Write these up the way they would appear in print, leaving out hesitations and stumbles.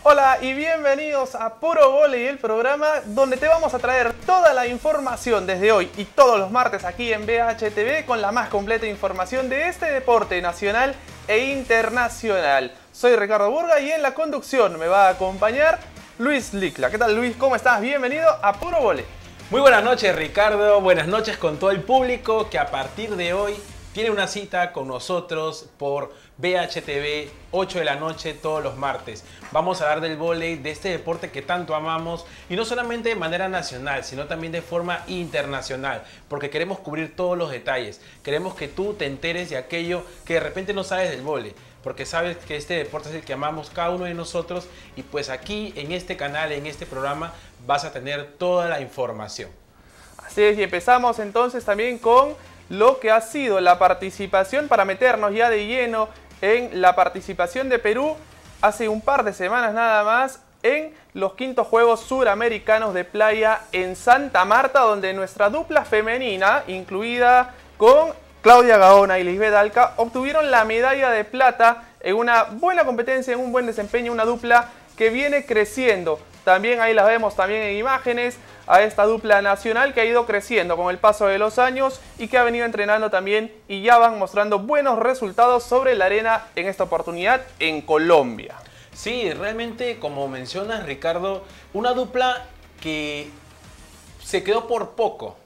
Hola y bienvenidos a Puro Voley, el programa donde te vamos a traer toda la información desde hoy y todos los martes aquí en BHTV con la más completa información de este deporte nacional e internacional. Soy Ricardo Burga y en la conducción me va a acompañar Luis Licla. ¿Qué tal, Luis? ¿Cómo estás? Bienvenido a Puro Voley. Muy buenas noches, Ricardo. Buenas noches con todo el público que a partir de hoy tiene una cita con nosotros por BHTV, 8 de la noche todos los martes. Vamos a hablar del vóley, de este deporte que tanto amamos, y no solamente de manera nacional, sino también de forma internacional, porque queremos cubrir todos los detalles. Queremos que tú te enteres de aquello que de repente no sabes del vóley, porque sabes que este deporte es el que amamos cada uno de nosotros, y pues aquí en este canal, en este programa, vas a tener toda la información. Así es, y empezamos entonces también con lo que ha sido la participación, para meternos ya de lleno en la participación de Perú hace un par de semanas nada más en los quintos Juegos Suramericanos de Playa en Santa Marta, donde nuestra dupla femenina, incluida con Claudia Gaona y Lisbeth Alca, obtuvieron la medalla de plata en una buena competencia, en un buen desempeño, una dupla que viene creciendo. También ahí la vemos también en imágenes a esta dupla nacional que ha ido creciendo con el paso de los años y que ha venido entrenando también y ya van mostrando buenos resultados sobre la arena en esta oportunidad en Colombia. Sí, realmente, como mencionas, Ricardo, una dupla que se quedó por poco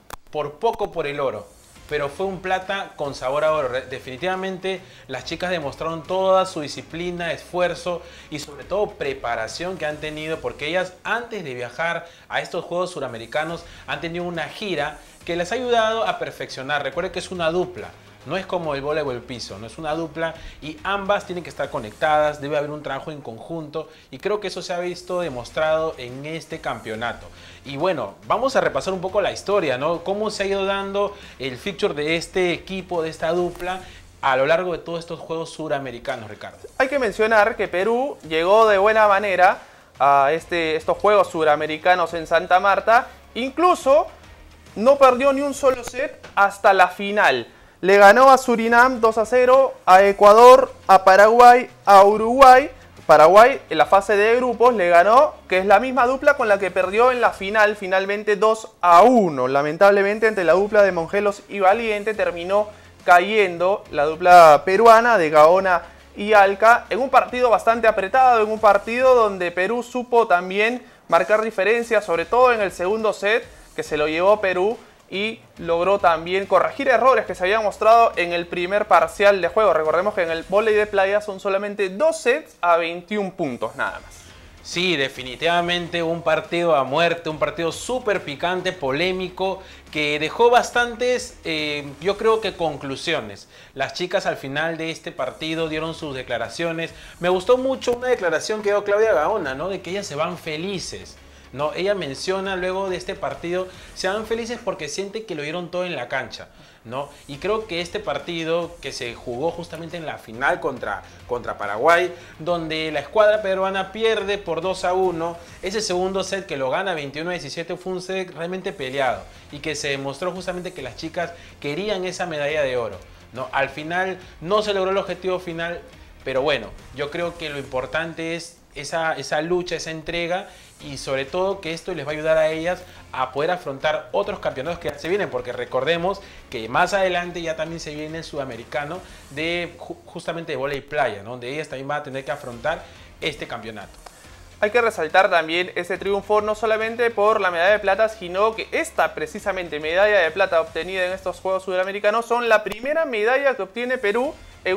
por el oro, pero fue un plata con sabor a oro. Definitivamente las chicas demostraron toda su disciplina, esfuerzo y sobre todo preparación que han tenido, porque ellas antes de viajar a estos Juegos Suramericanos han tenido una gira que les ha ayudado a perfeccionar. Recuerden que es una dupla. No es como el vóley o el piso, no es una dupla y ambas tienen que estar conectadas, debe haber un trabajo en conjunto y creo que eso se ha visto demostrado en este campeonato. Y bueno, vamos a repasar un poco la historia, ¿no? Cómo se ha ido dando el fixture de este equipo, de esta dupla, a lo largo de todos estos Juegos Suramericanos, Ricardo. Hay que mencionar que Perú llegó de buena manera a estos Juegos Suramericanos en Santa Marta, incluso no perdió ni un solo set hasta la final. Le ganó a Surinam 2-0, a Ecuador, a Paraguay, a Uruguay. Paraguay en la fase de grupos le ganó, que es la misma dupla con la que perdió en la final, finalmente 2-1. Lamentablemente ante la dupla de Mongelos y Valiente terminó cayendo la dupla peruana de Gaona y Alca en un partido bastante apretado, en un partido donde Perú supo también marcar diferencias, sobre todo en el segundo set, que se lo llevó Perú, y logró también corregir errores que se habían mostrado en el primer parcial de juego. Recordemos que en el vóley de playa son solamente 2 sets a 21 puntos nada más. Sí, definitivamente un partido a muerte, un partido súper picante, polémico, que dejó bastantes, yo creo que conclusiones. Las chicas al final de este partido dieron sus declaraciones. Me gustó mucho una declaración que dio Claudia Gaona, ¿no? De que ellas se van felices. No, ella menciona luego de este partido, se van felices porque siente que lo dieron todo en la cancha, ¿no? Y creo que este partido que se jugó justamente en la final contra Paraguay, donde la escuadra peruana pierde por 2-1, ese segundo set que lo gana 21-17 fue un set realmente peleado y que se demostró justamente que las chicas querían esa medalla de oro, ¿no? Al final no se logró el objetivo final, pero bueno, yo creo que lo importante es esa lucha, esa entrega, y sobre todo que esto les va a ayudar a ellas a poder afrontar otros campeonatos que se vienen, porque recordemos que más adelante ya también se viene el sudamericano de justamente de vóley playa, ¿no? Donde ellas también van a tener que afrontar este campeonato. Hay que resaltar también ese triunfo no solamente por la medalla de plata, sino que esta precisamente medalla de plata obtenida en estos Juegos Sudamericanos son la primera medalla que obtiene Perú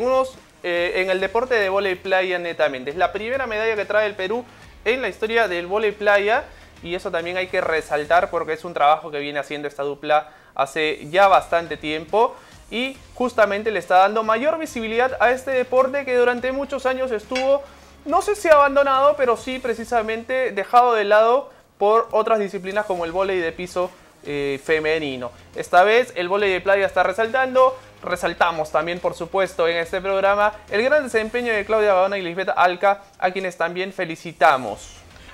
en el deporte de vóley playa netamente. Es la primera medalla que trae el Perú en la historia del vóley playa, y eso también hay que resaltar porque es un trabajo que viene haciendo esta dupla hace ya bastante tiempo y justamente le está dando mayor visibilidad a este deporte que durante muchos años estuvo, no sé si abandonado, pero sí precisamente dejado de lado por otras disciplinas como el vóley de piso femenino. Esta vez el vóley de playa está resaltando. Resaltamos también, por supuesto, en este programa el gran desempeño de Claudia Gaona y Lisbeth Alca, a quienes también felicitamos.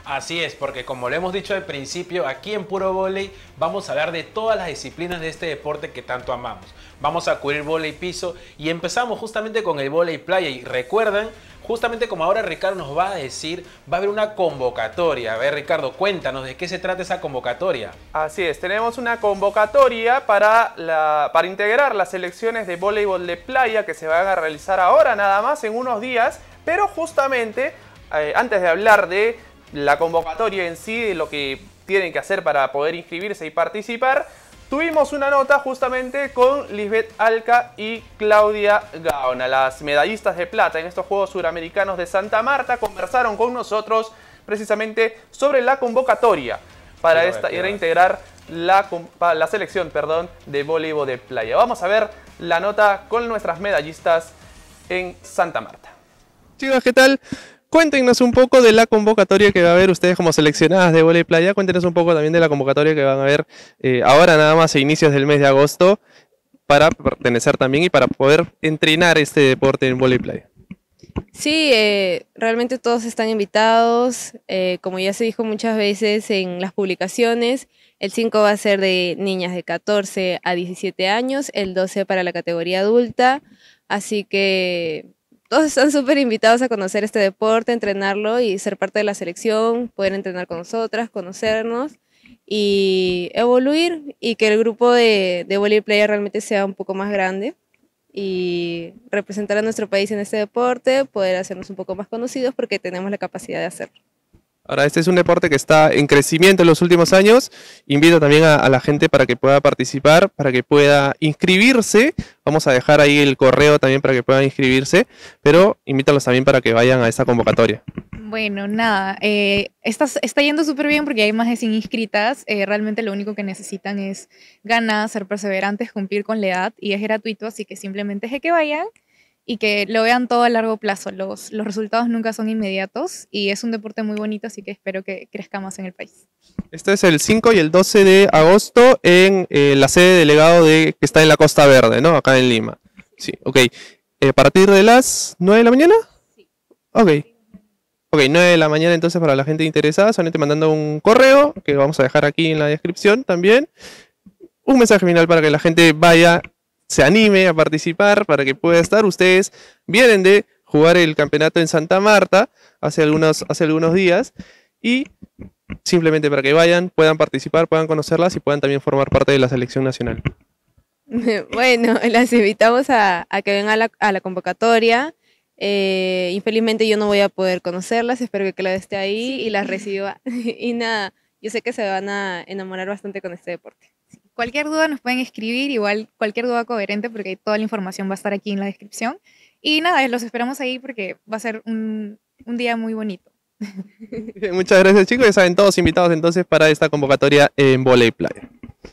Así es, porque como lo hemos dicho al principio, aquí en Puro Vóley vamos a hablar de todas las disciplinas de este deporte que tanto amamos. Vamos a cubrir vóley piso y empezamos justamente con el vóley playa. Y recuerden, justamente como ahora Ricardo nos va a decir, va a haber una convocatoria. A ver, Ricardo, cuéntanos de qué se trata esa convocatoria. Así es, tenemos una convocatoria para integrar las selecciones de voleibol de playa que se van a realizar ahora nada más en unos días, pero justamente antes de hablar de la convocatoria en sí, de lo que tienen que hacer para poder inscribirse y participar, tuvimos una nota justamente con Lisbeth Alca y Claudia Gaona, las medallistas de plata en estos Juegos Suramericanos de Santa Marta. Conversaron con nosotros precisamente sobre la convocatoria para integrar la selección de voleibol de playa. Vamos a ver la nota con nuestras medallistas en Santa Marta. Chicos, ¿qué tal? Cuéntenos un poco de la convocatoria que va a haber ustedes como seleccionadas de vóley playa. Cuéntenos un poco también de la convocatoria que van a ver ahora nada más a inicios del mes de agosto para pertenecer también y para poder entrenar este deporte en vóley playa. Sí, realmente todos están invitados. Como ya se dijo muchas veces en las publicaciones, el 5 va a ser de niñas de 14 a 17 años, el 12 para la categoría adulta, así que todos están súper invitados a conocer este deporte, entrenarlo y ser parte de la selección, poder entrenar con nosotras, conocernos y evoluir y que el grupo de volley playa realmente sea un poco más grande y representar a nuestro país en este deporte, poder hacernos un poco más conocidos porque tenemos la capacidad de hacerlo. Ahora, este es un deporte que está en crecimiento en los últimos años. Invito también a la gente para que pueda participar, para que pueda inscribirse. Vamos a dejar ahí el correo también para que puedan inscribirse, pero invítalos también para que vayan a esta convocatoria. Bueno, nada, está yendo súper bien porque hay más de 100 inscritas. Realmente lo único que necesitan es ganas, ser perseverantes, cumplir con la edad y es gratuito, así que simplemente es que vayan y que lo vean todo a largo plazo. Los resultados nunca son inmediatos y es un deporte muy bonito, así que espero que crezca más en el país. Este es el 5 y el 12 de agosto en la sede de delegado que está en la Costa Verde, ¿no? Acá en Lima. Sí, ok. ¿A partir de las 9 de la mañana? Sí. Ok. Ok, 9 de la mañana entonces para la gente interesada, solamente mandando un correo que vamos a dejar aquí en la descripción también. Un mensaje final para que la gente vaya, se anime a participar, para que pueda estar. Ustedes vienen de jugar el campeonato en Santa Marta hace algunos días y simplemente para que vayan, puedan participar, puedan conocerlas y puedan también formar parte de la selección nacional. Bueno, las invitamos a que vengan a la convocatoria. Infelizmente yo no voy a poder conocerlas, espero que Claudia esté ahí y las reciba. Y nada, yo sé que se van a enamorar bastante con este deporte. Cualquier duda nos pueden escribir, igual cualquier duda coherente porque toda la información va a estar aquí en la descripción. Y nada, los esperamos ahí porque va a ser un día muy bonito. Muchas gracias, chicos, ya saben, todos invitados entonces para esta convocatoria en vóley playa.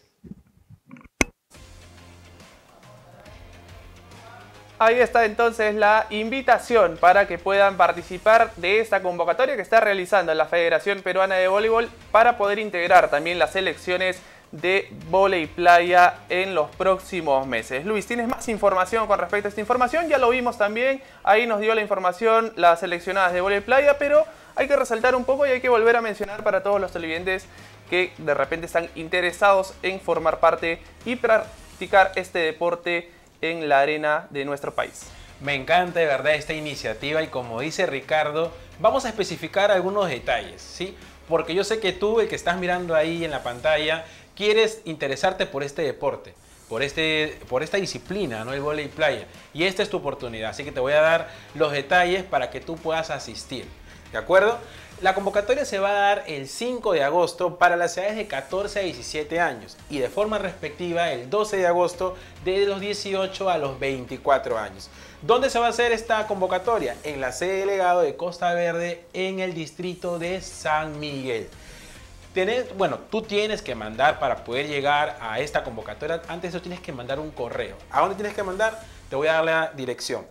Ahí está entonces la invitación para que puedan participar de esta convocatoria que está realizando la Federación Peruana de Voleibol para poder integrar también las selecciones de vóley playa en los próximos meses. Luis, ¿tienes más información con respecto a esta información? Ya lo vimos también, ahí nos dio la información las seleccionadas de vóley playa, pero hay que resaltar un poco y hay que volver a mencionar para todos los televidentes que de repente están interesados en formar parte y practicar este deporte en la arena de nuestro país. Me encanta de verdad esta iniciativa y como dice Ricardo, vamos a especificar algunos detalles, ¿sí? Porque yo sé que tú, el que estás mirando ahí en la pantalla, quieres interesarte por este deporte, por esta disciplina, ¿no? El vóley playa. Y esta es tu oportunidad, así que te voy a dar los detalles para que tú puedas asistir, ¿de acuerdo? La convocatoria se va a dar el 5 de agosto para las edades de 14 a 17 años y de forma respectiva el 12 de agosto de los 18 a los 24 años. ¿Dónde se va a hacer esta convocatoria? En la sede delegado de Costa Verde en el distrito de San Miguel. Tú tienes que mandar para poder llegar a esta convocatoria. Antes de eso tienes que mandar un correo. ¿A dónde tienes que mandar? Te voy a dar la dirección.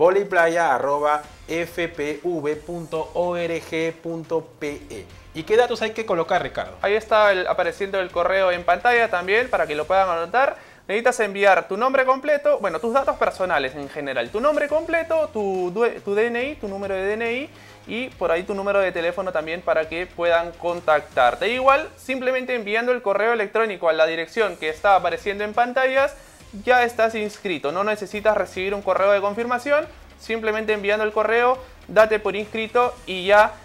volleyplaya@fpv.org.pe. ¿Y qué datos hay que colocar, Ricardo? Ahí está apareciendo el correo en pantalla también para que lo puedan anotar. Necesitas enviar tu nombre completo, bueno, tus datos personales en general. Tu nombre completo, tu DNI, tu número de DNI y por ahí tu número de teléfono también para que puedan contactarte. Igual, simplemente enviando el correo electrónico a la dirección que está apareciendo en pantallas, ya estás inscrito. No necesitas recibir un correo de confirmación, simplemente enviando el correo, date por inscrito y ya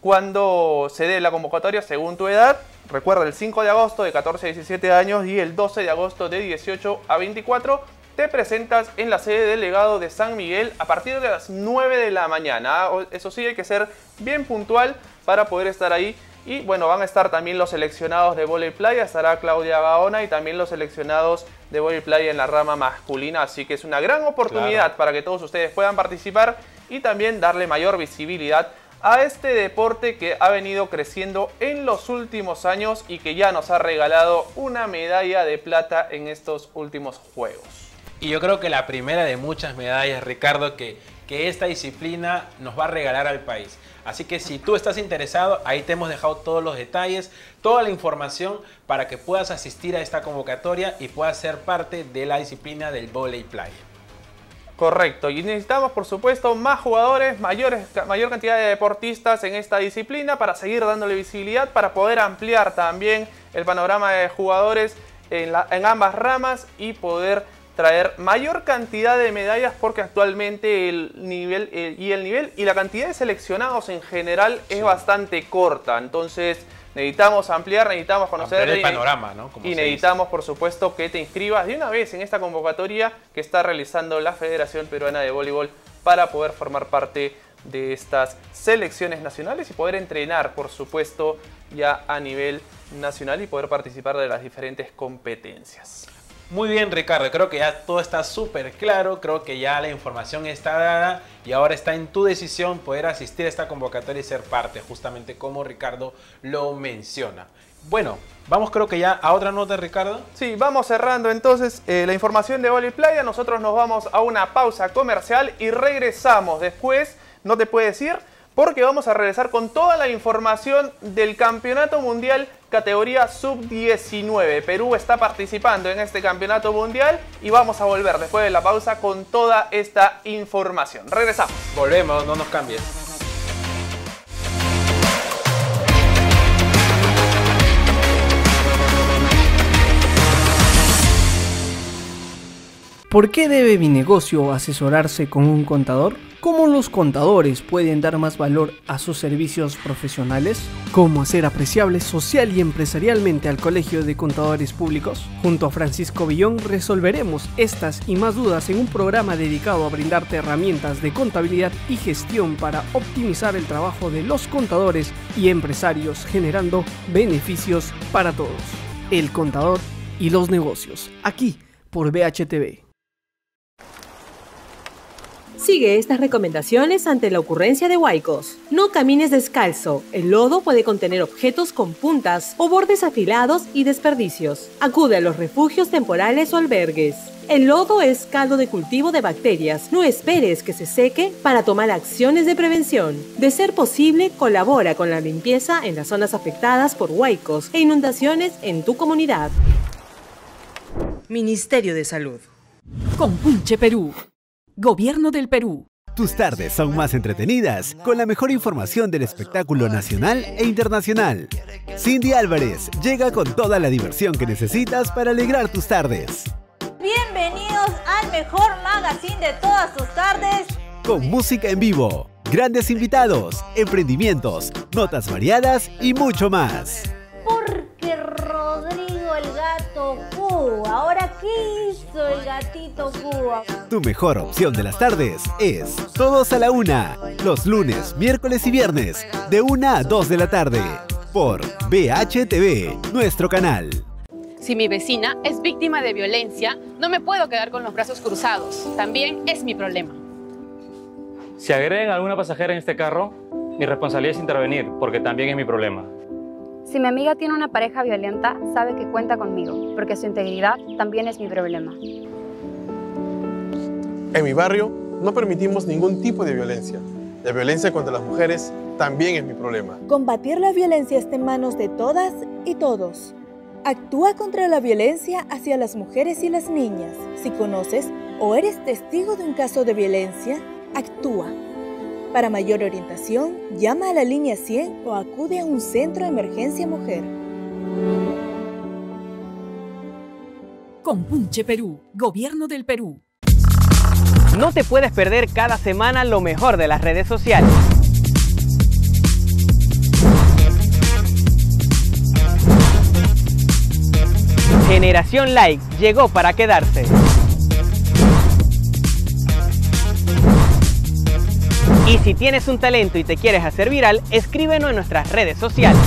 cuando se dé la convocatoria según tu edad, recuerda el 5 de agosto de 14 a 17 años y el 12 de agosto de 18 a 24, te presentas en la sede del Legado de San Miguel a partir de las 9 de la mañana. Eso sí, hay que ser bien puntual para poder estar ahí. Y bueno, van a estar también los seleccionados de vóley playa, estará Claudia Gaona y también los seleccionados de vóley playa en la rama masculina. Así que es una gran oportunidad para que todos ustedes puedan participar y también darle mayor visibilidad a este deporte que ha venido creciendo en los últimos años y que ya nos ha regalado una medalla de plata en estos últimos Juegos. Y yo creo que la primera de muchas medallas, Ricardo, que esta disciplina nos va a regalar al país. Así que si tú estás interesado, ahí te hemos dejado todos los detalles, toda la información para que puedas asistir a esta convocatoria y puedas ser parte de la disciplina del vóley playa. Correcto, y necesitamos por supuesto más jugadores, mayor cantidad de deportistas en esta disciplina para seguir dándole visibilidad, para poder ampliar también el panorama de jugadores en ambas ramas y poder traer mayor cantidad de medallas, porque actualmente el nivel y la cantidad de seleccionados en general es bastante corta. Entonces necesitamos ampliar, necesitamos conocer el panorama, ¿no? Y necesitamos por supuesto que te inscribas de una vez en esta convocatoria que está realizando la Federación Peruana de Voleibol para poder formar parte de estas selecciones nacionales y poder entrenar por supuesto ya a nivel nacional y poder participar de las diferentes competencias. Muy bien, Ricardo, creo que ya todo está súper claro, creo que ya la información está dada y ahora está en tu decisión poder asistir a esta convocatoria y ser parte, justamente como Ricardo lo menciona. Bueno, vamos creo que ya a otra nota, Ricardo. Sí, vamos cerrando entonces la información de vóley playa. Nosotros nos vamos a una pausa comercial y regresamos después, no te puedes ir, porque vamos a regresar con toda la información del Campeonato Mundial categoría Sub-19. Perú está participando en este Campeonato Mundial y vamos a volver después de la pausa con toda esta información. Regresamos. Volvemos, no nos cambies. ¿Por qué debe mi negocio asesorarse con un contador? ¿Cómo los contadores pueden dar más valor a sus servicios profesionales? ¿Cómo hacer apreciable social y empresarialmente al Colegio de Contadores Públicos? Junto a Francisco Villón resolveremos estas y más dudas en un programa dedicado a brindarte herramientas de contabilidad y gestión para optimizar el trabajo de los contadores y empresarios, generando beneficios para todos. El contador y los negocios, aquí por BHTV. Sigue estas recomendaciones ante la ocurrencia de huaicos. No camines descalzo. El lodo puede contener objetos con puntas o bordes afilados y desperdicios. Acude a los refugios temporales o albergues. El lodo es caldo de cultivo de bacterias. No esperes que se seque para tomar acciones de prevención. De ser posible, colabora con la limpieza en las zonas afectadas por huaicos e inundaciones en tu comunidad. Ministerio de Salud. Compunche Perú. Gobierno del Perú. Tus tardes son más entretenidas con la mejor información del espectáculo nacional e internacional. Cindy Álvarez llega con toda la diversión que necesitas para alegrar tus tardes. Bienvenidos al mejor magazine de todas tus tardes. Con música en vivo, grandes invitados, emprendimientos, notas variadas y mucho más. Porque Rodrigo el gato Cuba. Ahora, ¿qué hizo el gatito Cuba? Tu mejor opción de las tardes es Todos a la Una, los lunes, miércoles y viernes, de 1 a 2 de la tarde, por BHTV, nuestro canal. Si mi vecina es víctima de violencia, no me puedo quedar con los brazos cruzados. También es mi problema. Si agreden a alguna pasajera en este carro, mi responsabilidad es intervenir, porque también es mi problema. Si mi amiga tiene una pareja violenta, sabe que cuenta conmigo, porque su integridad también es mi problema. En mi barrio no permitimos ningún tipo de violencia. La violencia contra las mujeres también es mi problema. Combatir la violencia está en manos de todas y todos. Actúa contra la violencia hacia las mujeres y las niñas. Si conoces o eres testigo de un caso de violencia, actúa. Para mayor orientación, llama a la línea 100 o acude a un centro de emergencia mujer. Compunche Perú, Gobierno del Perú. No te puedes perder cada semana lo mejor de las redes sociales. Generación Like llegó para quedarse. Y si tienes un talento y te quieres hacer viral, escríbenos en nuestras redes sociales.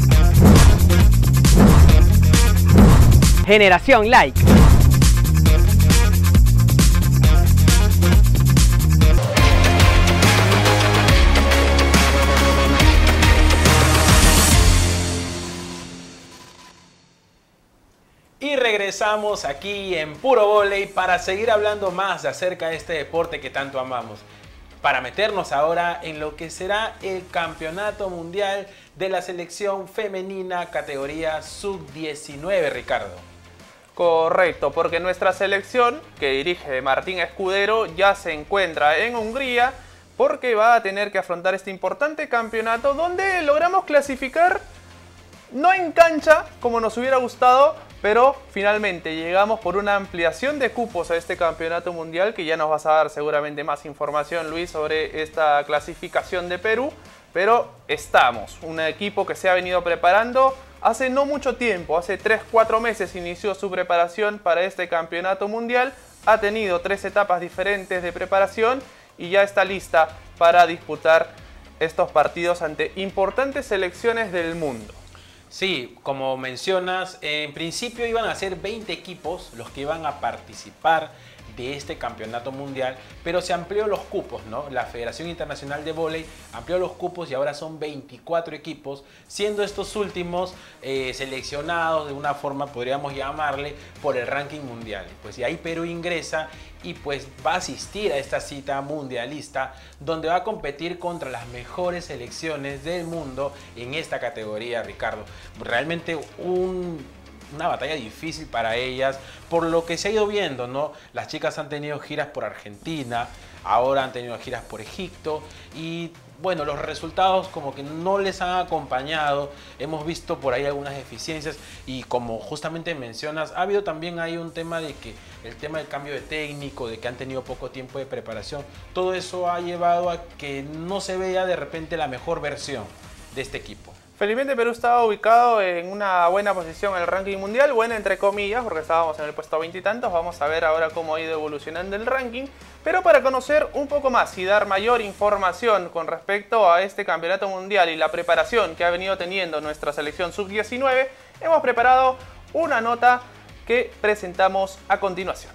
Generación Like. Y regresamos aquí en Puro Voley para seguir hablando más acerca de este deporte que tanto amamos. Para meternos ahora en lo que será el Campeonato Mundial de la Selección Femenina categoría Sub-19, Ricardo. Correcto, porque nuestra selección, que dirige Martín Escudero, ya se encuentra en Hungría porque va a tener que afrontar este importante campeonato donde logramos clasificar, no en cancha como nos hubiera gustado, pero finalmente llegamos por una ampliación de cupos a este campeonato mundial, que ya nos vas a dar seguramente más información, Luis, sobre esta clasificación de Perú. Pero estamos, un equipo que se ha venido preparando hace no mucho tiempo, hace 3-4 meses inició su preparación para este campeonato mundial. Ha tenido 3 etapas diferentes de preparación y ya está lista para disputar estos partidos ante importantes selecciones del mundo. Sí, como mencionas, en principio iban a ser 20 equipos los que iban a participar de este campeonato mundial, pero se amplió los cupos, ¿no? La Federación Internacional de Vóley amplió los cupos y ahora son 24 equipos, siendo estos últimos seleccionados de una forma, podríamos llamarle, por el ranking mundial. Pues y ahí Perú ingresa y pues va a asistir a esta cita mundialista donde va a competir contra las mejores selecciones del mundo en esta categoría, Ricardo. Realmente una batalla difícil para ellas, por lo que se ha ido viendo, ¿no? Las chicas han tenido giras por Argentina, ahora han tenido giras por Egipto y bueno, los resultados como que no les han acompañado. Hemos visto por ahí algunas deficiencias y como justamente mencionas, ha habido también ahí un tema de que el tema del cambio de técnico, de que han tenido poco tiempo de preparación, todo eso ha llevado a que no se vea de repente la mejor versión de este equipo. Felizmente Perú estaba ubicado en una buena posición en el ranking mundial, buena entre comillas, porque estábamos en el puesto 20 y tantos. Vamos a ver ahora cómo ha ido evolucionando el ranking. Pero para conocer un poco más y dar mayor información con respecto a este campeonato mundial y la preparación que ha venido teniendo nuestra selección sub-19, hemos preparado una nota que presentamos a continuación.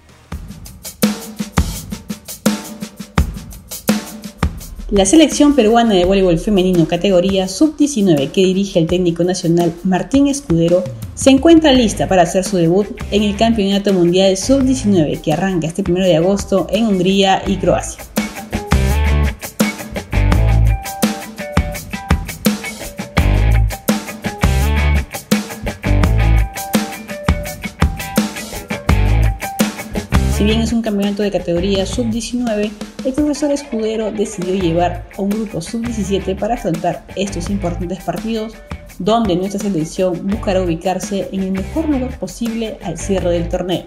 La selección peruana de voleibol femenino categoría sub-19 que dirige el técnico nacional Martín Escudero se encuentra lista para hacer su debut en el Campeonato Mundial Sub-19 que arranca este 1 de agosto en Hungría y Croacia. Si bien es un campeonato de categoría sub-19, el profesor Escudero decidió llevar a un grupo sub-17 para afrontar estos importantes partidos, donde nuestra selección buscará ubicarse en el mejor lugar posible al cierre del torneo.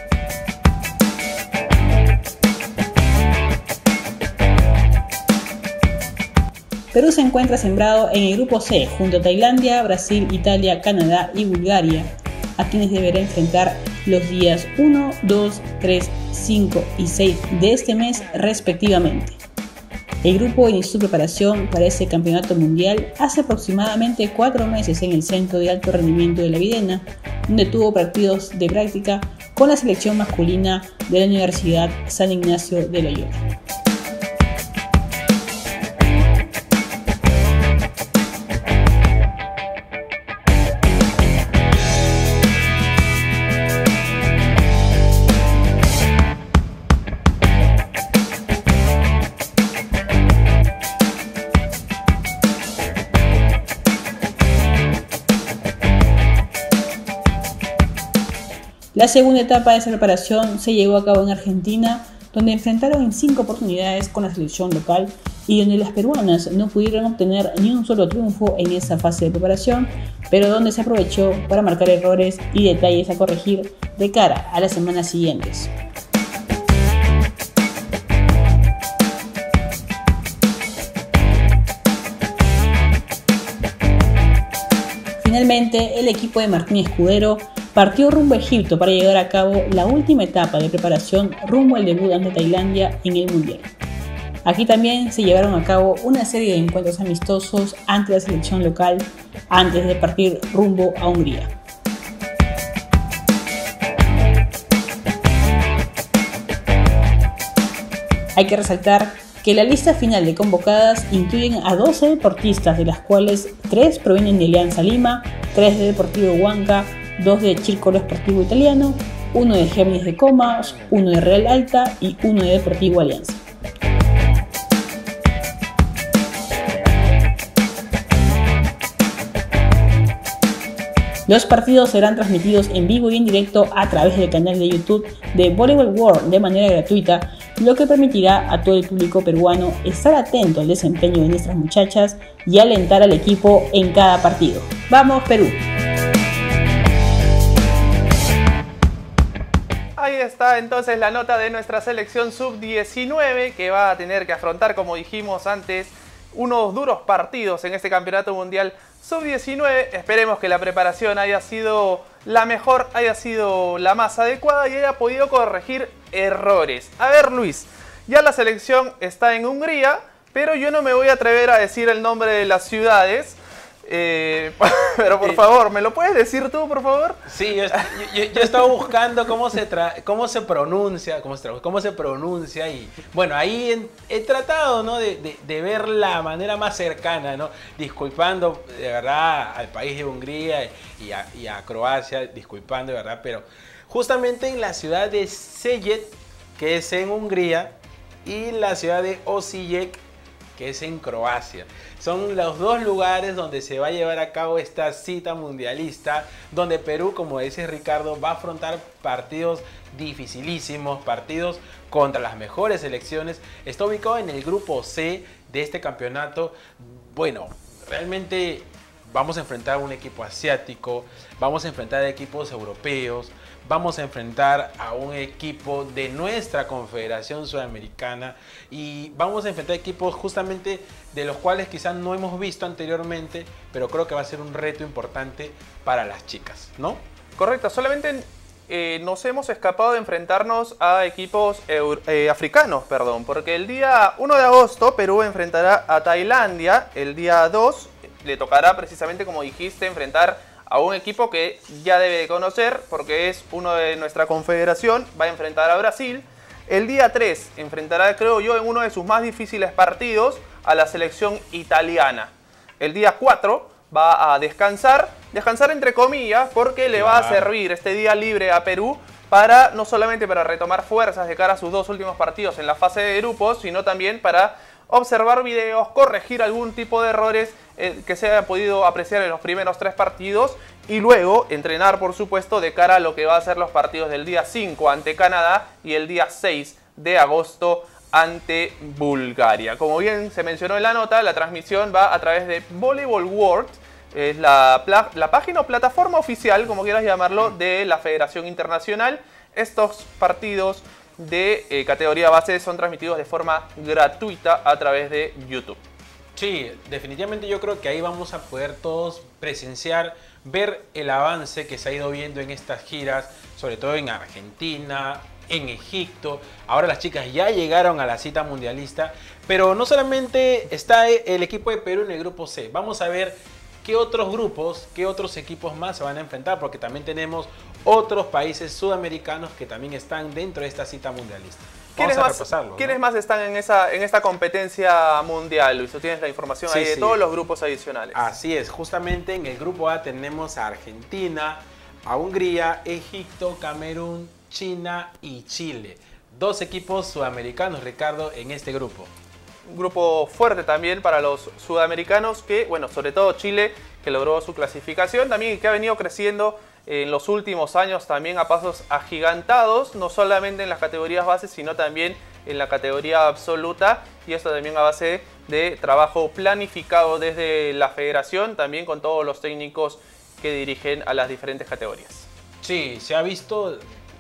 Perú se encuentra sembrado en el grupo C, junto a Tailandia, Brasil, Italia, Canadá y Bulgaria, a quienes deberá enfrentar los días 1, 2, 3, 5 y 6 de este mes respectivamente. El grupo inició su preparación para este campeonato mundial hace aproximadamente 4 meses en el Centro de Alto Rendimiento de La Videna, donde tuvo partidos de práctica con la selección masculina de la Universidad San Ignacio de Loyola. La segunda etapa de esa preparación se llevó a cabo en Argentina, donde enfrentaron en 5 oportunidades con la selección local y donde las peruanas no pudieron obtener ni un solo triunfo en esa fase de preparación, pero donde se aprovechó para marcar errores y detalles a corregir de cara a las semanas siguientes. Finalmente, el equipo de Martín Escudero partió rumbo a Egipto para llevar a cabo la última etapa de preparación rumbo al debut ante Tailandia en el Mundial. Aquí también se llevaron a cabo una serie de encuentros amistosos ante la selección local antes de partir rumbo a Hungría. Hay que resaltar que la lista final de convocadas incluyen a 12 deportistas, de las cuales 3 provienen de Alianza Lima, 3 de Deportivo Huanca, 2 de Círculo Sportivo Italiano, 1 de Géminis de Comas, 1 de Real Alta y 1 de Deportivo Alianza. Los partidos serán transmitidos en vivo y en directo a través del canal de YouTube de Volleyball World de manera gratuita, lo que permitirá a todo el público peruano estar atento al desempeño de nuestras muchachas y alentar al equipo en cada partido. ¡Vamos, Perú! Ahí está entonces la nota de nuestra selección sub-19, que va a tener que afrontar, como dijimos antes, unos duros partidos en este campeonato mundial sub-19. Esperemos que la preparación haya sido la mejor, haya sido la más adecuada y haya podido corregir errores. A ver, Luis, ya la selección está en Hungría, pero yo no me voy a atrever a decir el nombre de las ciudades. Pero por favor, ¿me lo puedes decir tú, por favor? Sí, yo estaba buscando cómo se pronuncia y bueno, ahí he tratado, ¿no? de ver la manera más cercana, ¿no? Disculpando de verdad al país de Hungría y a Croacia, disculpando de verdad, pero justamente en la ciudad de Szeged, que es en Hungría, y la ciudad de Osijek, que es en Croacia. Son los dos lugares donde se va a llevar a cabo esta cita mundialista, donde Perú, como dice Ricardo, va a afrontar partidos dificilísimos, partidos contra las mejores selecciones. Está ubicado en el grupo C de este campeonato. Bueno, realmente vamos a enfrentar a un equipo asiático, vamos a enfrentar a equipos europeos, vamos a enfrentar a un equipo de nuestra Confederación Sudamericana y vamos a enfrentar equipos justamente de los cuales quizás no hemos visto anteriormente, pero creo que va a ser un reto importante para las chicas, ¿no? Correcto, solamente nos hemos escapado de enfrentarnos a equipos africanos, porque el día 1 de agosto Perú enfrentará a Tailandia, el día 2 le tocará precisamente, como dijiste, enfrentar a un equipo que ya debe de conocer porque es uno de nuestra confederación, va a enfrentar a Brasil. El día 3 enfrentará, creo yo, en uno de sus más difíciles partidos a la selección italiana. El día 4 va a descansar entre comillas, porque le va a servir este día libre a Perú para no solamente para retomar fuerzas de cara a sus 2 últimos partidos en la fase de grupos, sino también para observar videos, corregir algún tipo de errores que se haya podido apreciar en los primeros 3 partidos y luego entrenar, por supuesto, de cara a lo que va a ser los partidos del día 5 ante Canadá y el día 6 de agosto ante Bulgaria. Como bien se mencionó en la nota, la transmisión va a través de Volleyball World, es la página o plataforma oficial, como quieras llamarlo, de la Federación Internacional. Estos partidos de categoría base son transmitidos de forma gratuita a través de YouTube. Sí, definitivamente yo creo que ahí vamos a poder todos presenciar, ver el avance que se ha ido viendo en estas giras, sobre todo en Argentina, en Egipto. Ahora las chicas ya llegaron a la cita mundialista, pero no solamente está el equipo de Perú en el grupo C. Vamos a ver qué otros grupos, qué otros equipos más se van a enfrentar, porque también tenemos otros países sudamericanos que también están dentro de esta cita mundialista. ¿Quiénes más están en esta competencia mundial, Luis? ¿Tú tienes la información ahí de todos los grupos adicionales? Así es, justamente en el grupo A tenemos a Argentina, a Hungría, Egipto, Camerún, China y Chile. 2 equipos sudamericanos, Ricardo, en este grupo. Un grupo fuerte también para los sudamericanos que, bueno, sobre todo Chile, que logró su clasificación, también que ha venido creciendo en los últimos años también a pasos agigantados, no solamente en las categorías bases, sino también en la categoría absoluta, y esto también a base de trabajo planificado desde la federación, también con todos los técnicos que dirigen a las diferentes categorías. Sí, se ha visto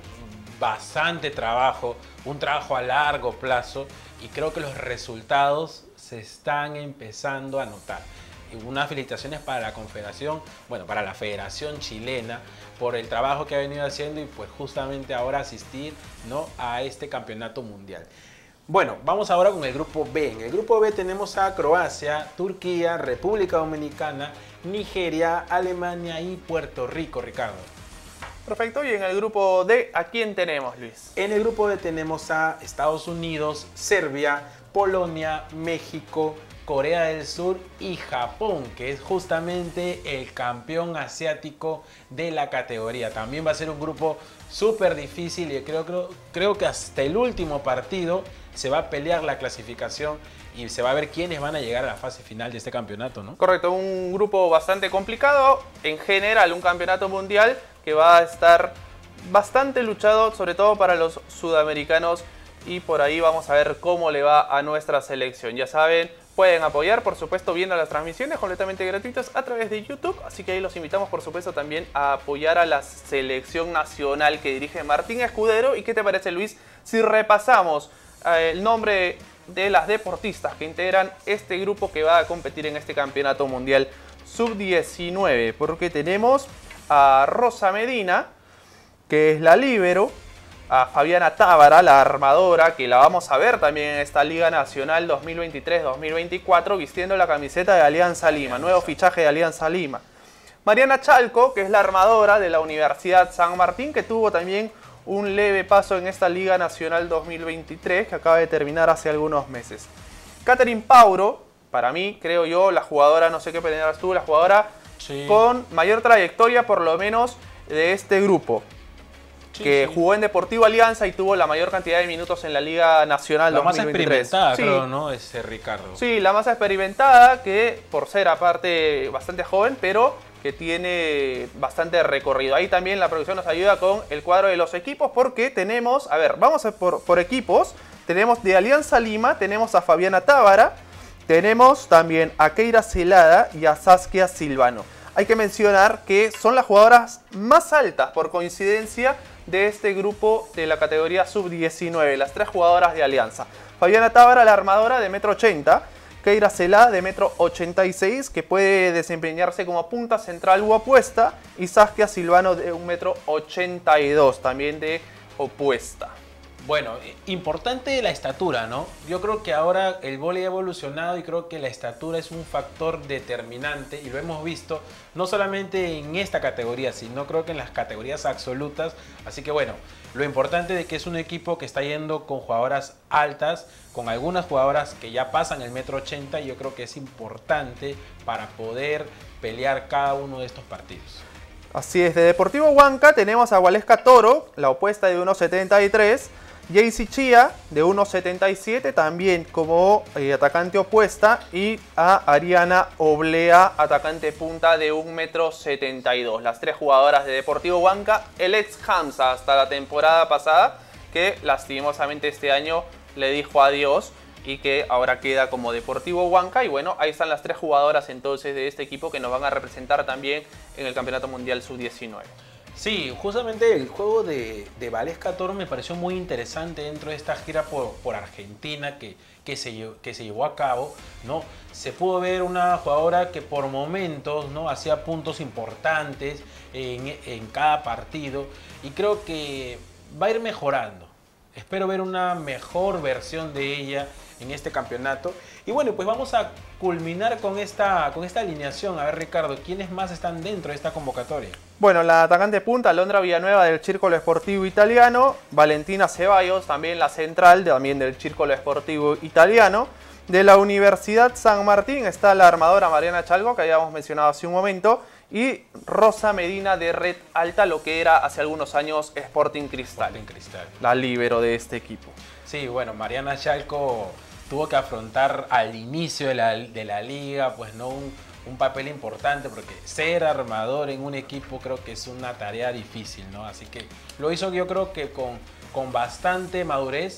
bastante trabajo, un trabajo a largo plazo, y creo que los resultados se están empezando a notar. Y unas felicitaciones para la Confederación, bueno, para la Federación Chilena, por el trabajo que ha venido haciendo y pues justamente ahora asistir, ¿no?, a este campeonato mundial. Bueno, vamos ahora con el grupo B. En el grupo B tenemos a Croacia, Turquía, República Dominicana, Nigeria, Alemania y Puerto Rico, Ricardo. Perfecto, y en el grupo D, ¿a quién tenemos, Luis? En el grupo D tenemos a Estados Unidos, Serbia, Polonia, México, Corea del Sur y Japón, que es justamente el campeón asiático de la categoría. También va a ser un grupo súper difícil y creo que hasta el último partido se va a pelear la clasificación y se va a ver quiénes van a llegar a la fase final de este campeonato, ¿no? Correcto, un grupo bastante complicado. En general, un campeonato mundial que va a estar bastante luchado, sobre todo para los sudamericanos, y por ahí vamos a ver cómo le va a nuestra selección. Ya saben, pueden apoyar, por supuesto, viendo las transmisiones completamente gratuitas a través de YouTube, así que ahí los invitamos, por supuesto, también a apoyar a la selección nacional que dirige Martín Escudero. ¿Y qué te parece, Luis, si repasamos el nombre de las deportistas que integran este grupo que va a competir en este campeonato mundial sub-19? Porque tenemos a Rosa Medina, que es la líbero, a Fabiana Tábara, la armadora, que la vamos a ver también en esta Liga Nacional 2023-2024, vistiendo la camiseta de Alianza Lima, nuevo fichaje de Alianza Lima. Mariana Chalco, que es la armadora de la Universidad San Martín, que tuvo también un leve paso en esta Liga Nacional 2023, que acaba de terminar hace algunos meses. Catherine Pauro, para mí, creo yo, la jugadora, no sé qué opinarás tú, la jugadora con mayor trayectoria, por lo menos, de este grupo. Que jugó en Deportivo Alianza y tuvo la mayor cantidad de minutos en la Liga Nacional 2023. La más experimentada, creo, ¿no? Es Ricardo. Sí, la más experimentada, que por ser aparte bastante joven, pero que tiene bastante recorrido. Ahí también la producción nos ayuda con el cuadro de los equipos, porque tenemos, a ver, vamos a por equipos. Tenemos de Alianza Lima, tenemos a Fabiana Tábara, tenemos también a Keira Celada y a Saskia Silvano. Hay que mencionar que son las jugadoras más altas, por coincidencia, de este grupo de la categoría sub-19, las tres jugadoras de Alianza. Fabiana Tábara, la armadora, de 1,80 m, Keira Celada, de 1,86 m, que puede desempeñarse como punta central u opuesta, y Saskia Silvano, de 1,82 m, también de opuesta. Bueno, importante la estatura, ¿no? Yo creo que ahora el vóley ha evolucionado y creo que la estatura es un factor determinante, y lo hemos visto no solamente en esta categoría, sino creo que en las categorías absolutas. Así que bueno, lo importante de que es un equipo que está yendo con jugadoras altas, con algunas jugadoras que ya pasan el 1,80 m, y yo creo que es importante para poder pelear cada uno de estos partidos. Así es, de Deportivo Huanca tenemos a Waleska Toro, la opuesta, de 1,73 m, Jaycee Chía, de 1,77 m, también como atacante opuesta, y a Ariana Oblea, atacante punta, de 1,72 m. Las tres jugadoras de Deportivo Huanca, el ex Hamza hasta la temporada pasada, que lastimosamente este año le dijo adiós y que ahora queda como Deportivo Huanca. Y bueno, ahí están las tres jugadoras entonces de este equipo que nos van a representar también en el Campeonato Mundial Sub-19. Sí, justamente el juego de Waleska Toro me pareció muy interesante dentro de esta gira por Argentina que se llevó a cabo, ¿no? Se pudo ver una jugadora que por momentos, ¿no?, hacía puntos importantes en cada partido, y creo que va a ir mejorando. Espero ver una mejor versión de ella en este campeonato. Y bueno, pues vamos a culminar con esta alineación. A ver, Ricardo, ¿quiénes más están dentro de esta convocatoria? Bueno, la atacante punta, Alondra Villanueva, del Círculo Esportivo Italiano. Valentina Ceballos, también la central, también del Círculo Esportivo Italiano. De la Universidad San Martín está la armadora Mariana Chalco, que habíamos mencionado hace un momento. Y Rosa Medina, de Red Alta, lo que era hace algunos años Sporting Cristal. La líbero de este equipo. Sí, bueno, Mariana Chalco tuvo que afrontar al inicio de la liga, pues no un papel importante, porque ser armador en un equipo creo que es una tarea difícil, ¿no? Así que lo hizo, yo creo que con bastante madurez,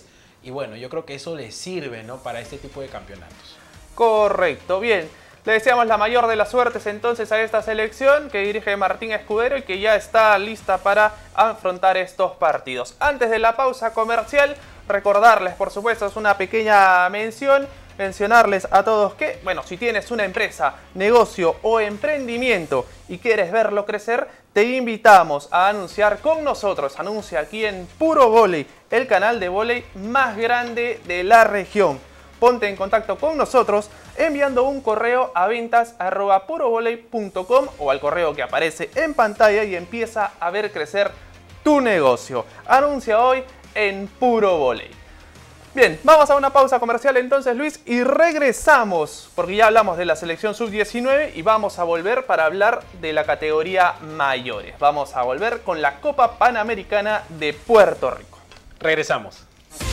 Y bueno, yo creo que eso les sirve, ¿no?, para este tipo de campeonatos. Correcto, bien. Le deseamos la mayor de las suertes entonces a esta selección que dirige Martín Escudero y que ya está lista para afrontar estos partidos. Antes de la pausa comercial, recordarles, por supuesto, es una pequeña mencionarles a todos que, bueno, si tienes una empresa, negocio o emprendimiento y quieres verlo crecer, te invitamos a anunciar con nosotros. Anuncia aquí en Puro Voley, el canal de voley más grande de la región. Ponte en contacto con nosotros enviando un correo a ventas@purovoley.com o al correo que aparece en pantalla y empieza a ver crecer tu negocio. Anuncia hoy en Puro Voley. Bien, vamos a una pausa comercial entonces, Luis, y regresamos porque ya hablamos de la selección sub-19 y vamos a volver para hablar de la categoría mayores. Vamos a volver con la Copa Panamericana de Puerto Rico. Regresamos.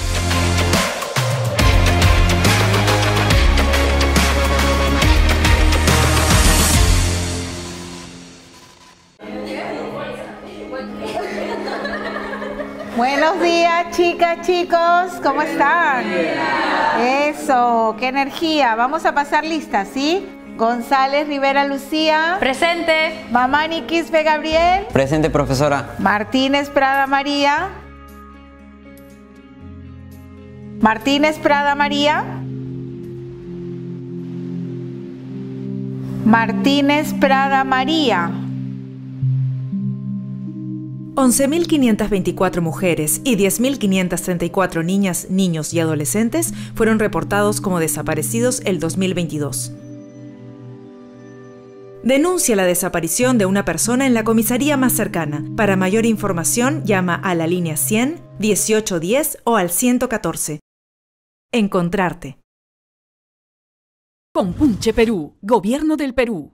Buenos días, chicas, chicos, ¿cómo están? Eso, qué energía. Vamos a pasar listas, ¿sí? González Rivera Lucía. Presente. Mamani Quispe Gabriel. Presente, profesora. Martínez Prada María. Martínez Prada María. Martínez Prada María. 11.524 mujeres y 10.534 niñas, niños y adolescentes fueron reportados como desaparecidos el 2022. Denuncia la desaparición de una persona en la comisaría más cercana. Para mayor información, llama a la línea 100, 1810 o al 114. Encontrarte. Compunche Perú, Gobierno del Perú.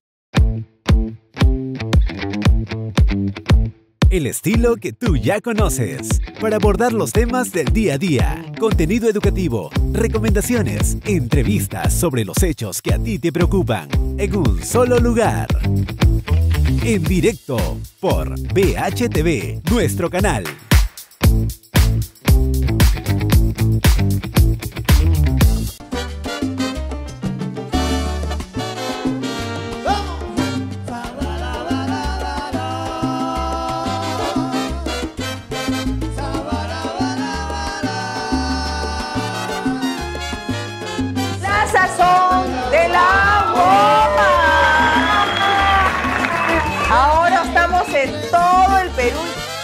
El estilo que tú ya conoces, para abordar los temas del día a día, contenido educativo, recomendaciones, entrevistas sobre los hechos que a ti te preocupan, en un solo lugar. En directo por BHTV, nuestro canal. Sazón de la Goma. Ahora estamos en todo el Perú.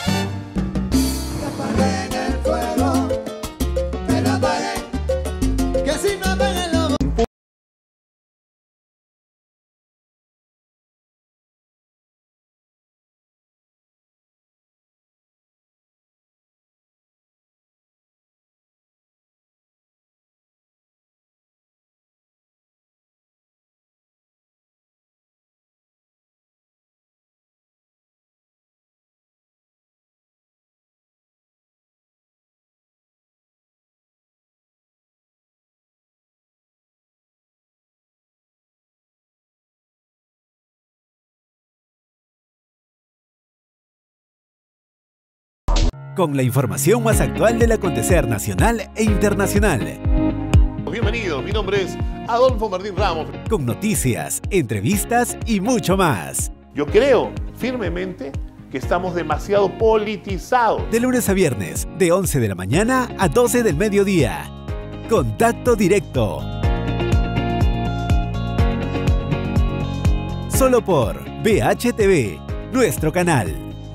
Con la información más actual del acontecer nacional e internacional. Bienvenidos, mi nombre es Adolfo Martín Ramos. Con noticias, entrevistas y mucho más. Yo creo firmemente que estamos demasiado politizados. De lunes a viernes, de 11 de la mañana a 12 del mediodía. Contacto directo. Solo por BHTV, nuestro canal.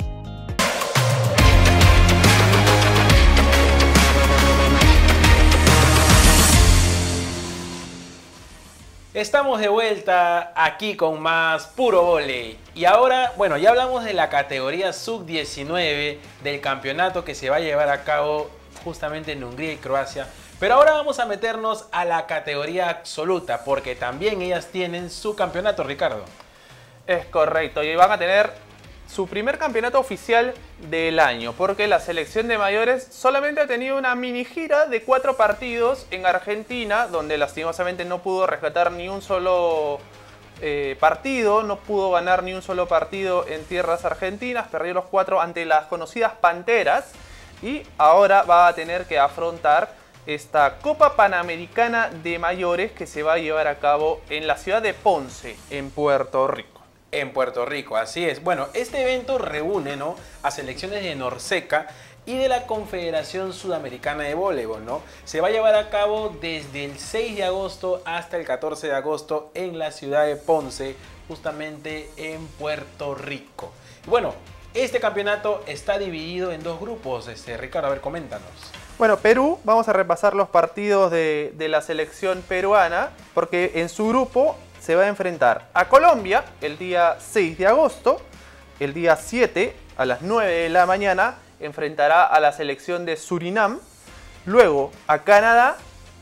Estamos de vuelta aquí con más Puro Voley. Y ahora, bueno, ya hablamos de la categoría sub-19 del campeonato que se va a llevar a cabo justamente en Hungría y Croacia. Pero ahora vamos a meternos a la categoría absoluta, porque también ellas tienen su campeonato, Ricardo. Es correcto, y van a tener su primer campeonato oficial del año, porque la selección de mayores solamente ha tenido una mini gira de 4 partidos en Argentina, donde lastimosamente no pudo rescatar ni un solo partido, no pudo ganar ni un solo partido en tierras argentinas, perdió los 4 ante las conocidas Panteras, y ahora va a tener que afrontar esta Copa Panamericana de Mayores que se va a llevar a cabo en la ciudad de Ponce, en Puerto Rico. En Puerto Rico, así es. Bueno, este evento reúne, ¿no?, a selecciones de Norseca y de la Confederación Sudamericana de Voleibol, ¿no? Se va a llevar a cabo desde el 6 de agosto hasta el 14 de agosto en la ciudad de Ponce, justamente en Puerto Rico. Y bueno, este campeonato está dividido en dos grupos. Ricardo, a ver, coméntanos. Bueno, Perú, vamos a repasar los partidos de la selección peruana, porque en su grupo se va a enfrentar a Colombia el día 6 de agosto, el día 7 a las 9 de la mañana enfrentará a la selección de Surinam, luego a Canadá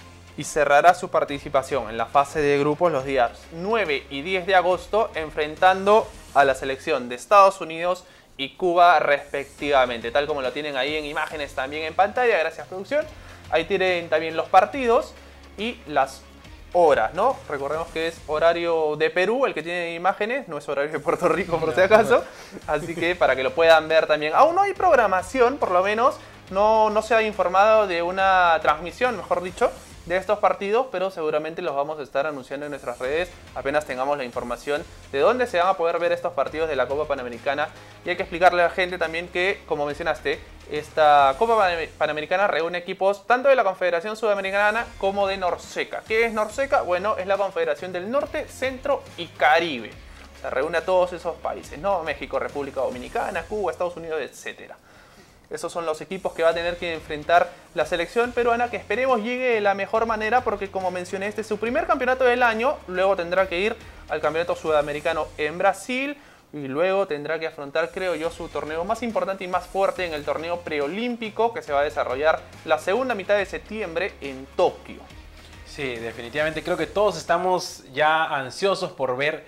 y cerrará su participación en la fase de grupos los días 9 y 10 de agosto enfrentando a la selección de Estados Unidos y Cuba respectivamente, tal como lo tienen ahí en imágenes también en pantalla, gracias producción. Ahí tienen también los partidos y las horas, ¿no? Recordemos que es horario de Perú, el que tiene imágenes, no es horario de Puerto Rico por si acaso, así que para que lo puedan ver también. Aún no hay programación, por lo menos, no se ha informado de una transmisión, mejor dicho, de estos partidos, pero seguramente los vamos a estar anunciando en nuestras redes apenas tengamos la información de dónde se van a poder ver estos partidos de la Copa Panamericana. Y hay que explicarle a la gente también que, como mencionaste, esta Copa Panamericana reúne equipos tanto de la Confederación Sudamericana como de Norseca. ¿Qué es Norseca? Bueno, es la Confederación del Norte, Centro y Caribe. O sea, reúne a todos esos países, ¿no? México, República Dominicana, Cuba, Estados Unidos, etcétera. Esos son los equipos que va a tener que enfrentar la selección peruana, que esperemos llegue de la mejor manera porque, como mencioné, este es su primer campeonato del año. Luego tendrá que ir al campeonato sudamericano en Brasil y luego tendrá que afrontar, creo yo, su torneo más importante y más fuerte en el torneo preolímpico que se va a desarrollar la segunda mitad de septiembre en Tokio. Sí, definitivamente creo que todos estamos ya ansiosos por ver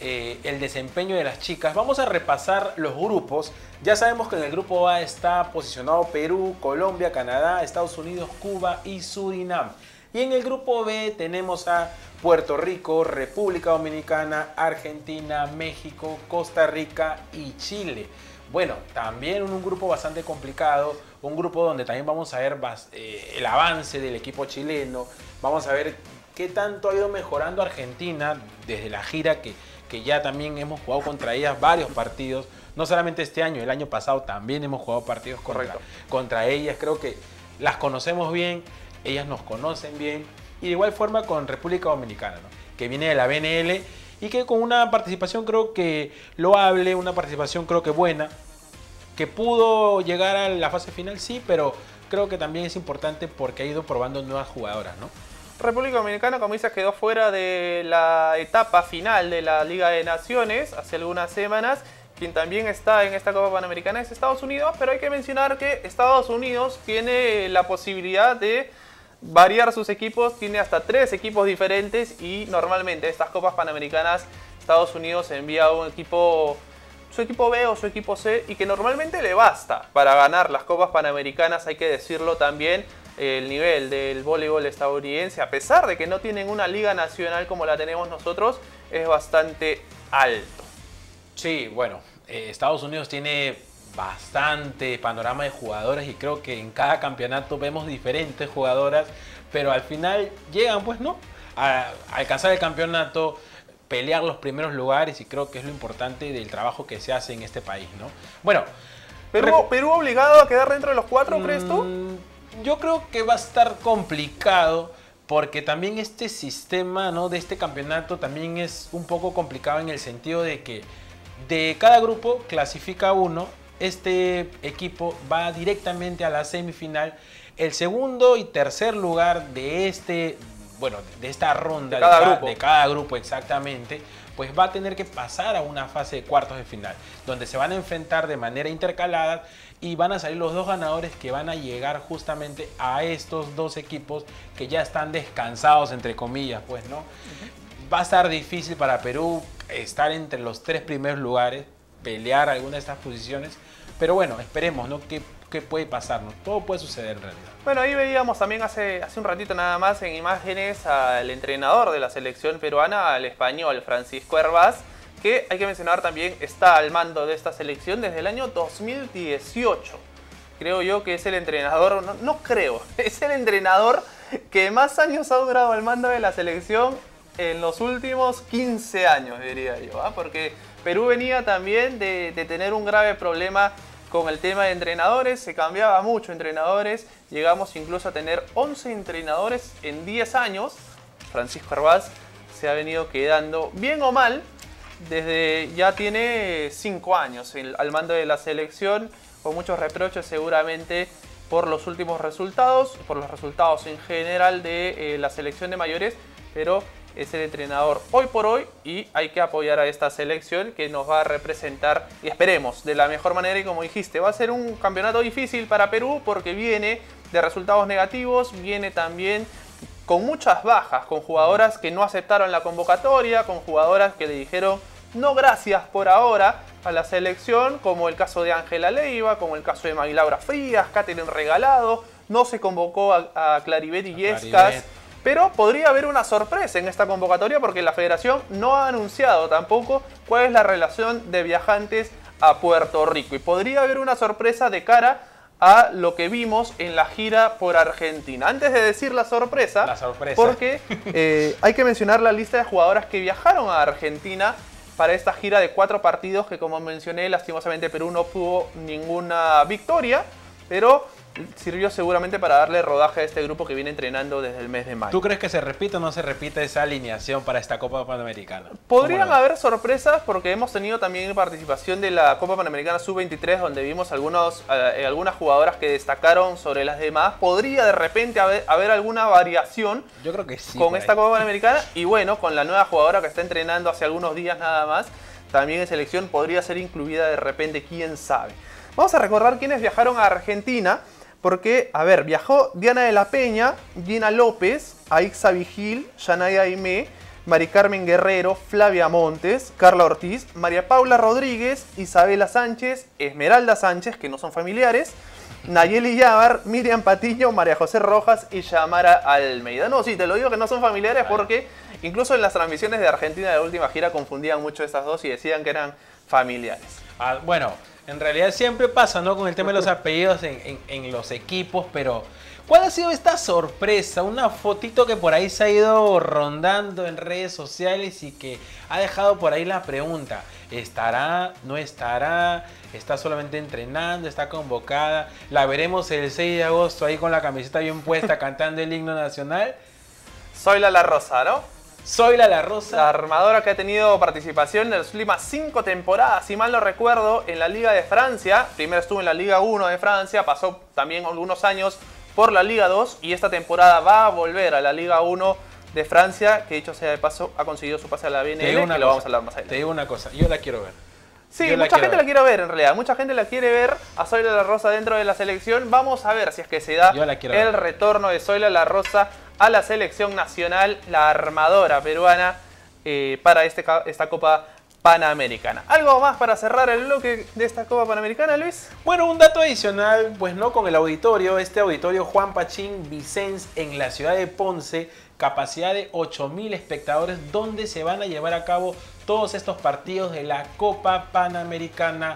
el desempeño de las chicas. Vamos a repasar los grupos. Ya sabemos que en el grupo A está posicionado Perú, Colombia, Canadá, Estados Unidos, Cuba y Surinam. Y en el grupo B tenemos a Puerto Rico, República Dominicana, Argentina, México, Costa Rica y Chile. Bueno, también un grupo bastante complicado, un grupo donde también vamos a ver el avance del equipo chileno. Vamos a ver qué tanto ha ido mejorando Argentina desde la gira que ya también hemos jugado contra ellas varios partidos, no solamente este año, el año pasado también hemos jugado partidos contra ellas. Creo que las conocemos bien, ellas nos conocen bien, y de igual forma con República Dominicana, ¿no?, que viene de la BNL y que con una participación creo que loable, una participación creo que buena, que pudo llegar a la fase final, sí, pero creo que también es importante porque ha ido probando nuevas jugadoras, ¿no? República Dominicana, como dices, quedó fuera de la etapa final de la Liga de Naciones hace algunas semanas. Quien también está en esta Copa Panamericana es Estados Unidos, pero hay que mencionar que Estados Unidos tiene la posibilidad de variar sus equipos, tiene hasta 3 equipos diferentes y normalmente estas Copas Panamericanas Estados Unidos envía un equipo, su equipo B o su equipo C, y que normalmente le basta para ganar las Copas Panamericanas, hay que decirlo también. El nivel del voleibol estadounidense, a pesar de que no tienen una liga nacional como la tenemos nosotros, es bastante alto. Sí, bueno, Estados Unidos tiene bastante panorama de jugadoras y creo que en cada campeonato vemos diferentes jugadoras, pero al final llegan, pues, ¿no?, a alcanzar el campeonato, pelear los primeros lugares, y creo que es lo importante del trabajo que se hace en este país, ¿no? Bueno, ¿Perú obligado a quedar dentro de los 4, crees tú? Yo creo que va a estar complicado porque también este sistema, ¿no?, de este campeonato también es un poco complicado en el sentido de que de cada grupo clasifica uno, este equipo va directamente a la semifinal, el segundo y tercer lugar de esta ronda de cada grupo exactamente, pues va a tener que pasar a una fase de cuartos de final, donde se van a enfrentar de manera intercalada y van a salir los 2 ganadores que van a llegar justamente a estos 2 equipos que ya están descansados, entre comillas, pues, ¿no? Va a estar difícil para Perú estar entre los 3 primeros lugares, pelear alguna de estas posiciones, pero bueno, esperemos, ¿no?, qué puede pasar, ¿no? Todo puede suceder en realidad. Bueno, ahí veíamos también hace un ratito nada más en imágenes al entrenador de la selección peruana, al español Francisco Hervás, que hay que mencionar también está al mando de esta selección desde el año 2018. creo yo que es el entrenador, no creo, es el entrenador que más años ha durado al mando de la selección en los últimos 15 años, diría yo, ¿ah? Porque Perú venía también de tener un grave problema con el tema de entrenadores, se cambiaba mucho entrenadores, llegamos incluso a tener 11 entrenadores en 10 años. Francisco Hervás se ha venido quedando, bien o mal, desde ya tiene 5 años al mando de la selección, con muchos reproches seguramente por los últimos resultados, por los resultados en general de la selección de mayores, pero es el entrenador hoy por hoy y hay que apoyar a esta selección que nos va a representar y esperemos de la mejor manera. Y como dijiste, va a ser un campeonato difícil para Perú porque viene de resultados negativos, viene también con muchas bajas, con jugadoras que no aceptaron la convocatoria, con jugadoras que le dijeron no gracias por ahora a la selección, como el caso de Ángela Leiva, como el caso de Maglaura Frías, Catherine Regalado, no se convocó a Claribet Illescas, pero podría haber una sorpresa en esta convocatoria porque la federación no ha anunciado tampoco cuál es la relación de viajantes a Puerto Rico y podría haber una sorpresa de cara a lo que vimos en la gira por Argentina. Antes de decir la sorpresa. Porque hay que mencionar la lista de jugadoras que viajaron a Argentina para esta gira de 4 partidos que, como mencioné, lastimosamente Perú no pudo ninguna victoria, pero sirvió seguramente para darle rodaje a este grupo que viene entrenando desde el mes de mayo. ¿Tú crees que se repite o no se repite esa alineación para esta Copa Panamericana? Podrían haber sorpresas porque hemos tenido también participación de la Copa Panamericana Sub-23 donde vimos algunas jugadoras que destacaron sobre las demás. Podría de repente haber alguna variación. Yo creo que sí, con esta Copa Panamericana y bueno, con la nueva jugadora que está entrenando hace algunos días nada más, también en selección podría ser incluida de repente, quién sabe. Vamos a recordar quiénes viajaron a Argentina. Porque, a ver, viajó Diana de la Peña, Gina López, Aixa Vigil, Yanaya Aimé, Mari Carmen Guerrero, Flavia Montes, Carla Ortiz, María Paula Rodríguez, Isabela Sánchez, Esmeralda Sánchez, que no son familiares, Nayeli Yabar, Miriam Patiño, María José Rojas y Yamara Almeida. No, sí, te lo digo que no son familiares porque incluso en las transmisiones de Argentina de la última gira confundían mucho estas dos y decían que eran familiares. Bueno, en realidad siempre pasa, ¿no? Con el tema de los apellidos en los equipos, pero ¿cuál ha sido esta sorpresa? Una fotito que por ahí se ha ido rondando en redes sociales y que ha dejado por ahí la pregunta. ¿Estará? ¿No estará? ¿Está solamente entrenando? ¿Está convocada? ¿La veremos el 6 de agosto ahí con la camiseta bien puesta cantando el himno nacional? Zoila La Rosa, ¿no? Zoila La Rosa. La armadora que ha tenido participación en las últimas 5 temporadas, si mal no recuerdo, en la Liga de Francia. Primero estuvo en la Liga 1 de Francia, pasó también algunos años por la Liga 2 y esta temporada va a volver a la Liga 1 de Francia, que dicho sea de paso ha conseguido su pase a la BNL, que lo vamos a hablar más adelante. Te digo una cosa, yo la quiero ver. Sí, mucha gente la quiere ver en realidad, mucha gente la quiere ver a Zoila La Rosa dentro de la selección. Vamos a ver si es que se da el retorno de Zoila La Rosa a la selección nacional, la armadora peruana para esta Copa Panamericana. ¿Algo más para cerrar el bloque de esta Copa Panamericana, Luis? Bueno, un dato adicional, pues no, con el auditorio, este auditorio Juan Pachín Vicens en la ciudad de Ponce, capacidad de 8.000 espectadores, donde se van a llevar a cabo todos estos partidos de la Copa Panamericana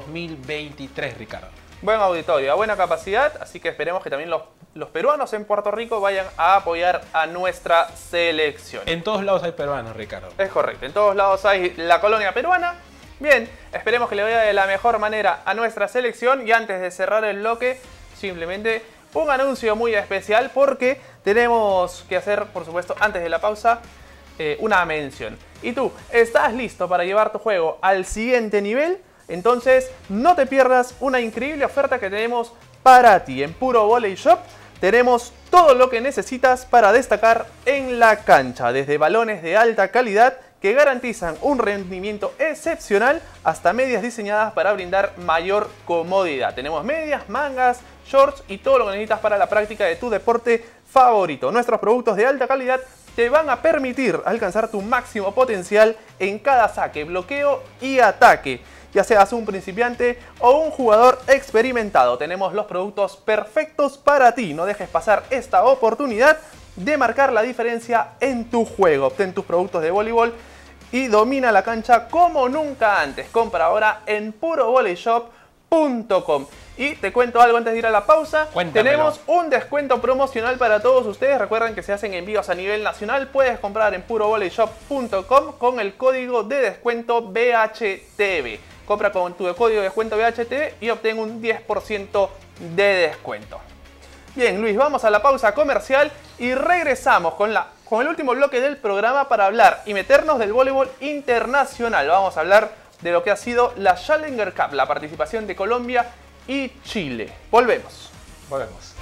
2023, Ricardo. Buen auditorio, a buena capacidad, así que esperemos que también los peruanos en Puerto Rico vayan a apoyar a nuestra selección. En todos lados hay peruanos, Ricardo. Es correcto, en todos lados hay la colonia peruana. Bien, esperemos que le vaya de la mejor manera a nuestra selección. Y antes de cerrar el bloque, simplemente un anuncio muy especial porque tenemos que hacer, por supuesto, antes de la pausa, una mención. ¿Y tú, estás listo para llevar tu juego al siguiente nivel? Entonces, no te pierdas una increíble oferta que tenemos para ti. En Puro Volley Shop tenemos todo lo que necesitas para destacar en la cancha. Desde balones de alta calidad que garantizan un rendimiento excepcional hasta medias diseñadas para brindar mayor comodidad. Tenemos medias, mangas, shorts y todo lo que necesitas para la práctica de tu deporte favorito. Nuestros productos de alta calidad te van a permitir alcanzar tu máximo potencial en cada saque, bloqueo y ataque. Ya seas un principiante o un jugador experimentado, tenemos los productos perfectos para ti. No dejes pasar esta oportunidad de marcar la diferencia en tu juego. Obtén tus productos de voleibol y domina la cancha como nunca antes. Compra ahora en purovolleyshop.com. Y te cuento algo antes de ir a la pausa. Cuéntamelo. Tenemos un descuento promocional para todos ustedes. Recuerden que se hacen envíos a nivel nacional. Puedes comprar en purovoleyshop.com con el código de descuento BHTV. Compra con tu código de descuento BHTV y obtén un 10% de descuento. Bien, Luis, vamos a la pausa comercial y regresamos con el último bloque del programa para hablar y meternos del voleibol internacional. Vamos a hablar de lo que ha sido la Challenger Cup, la participación de Colombia y Chile. Volvemos. Volvemos.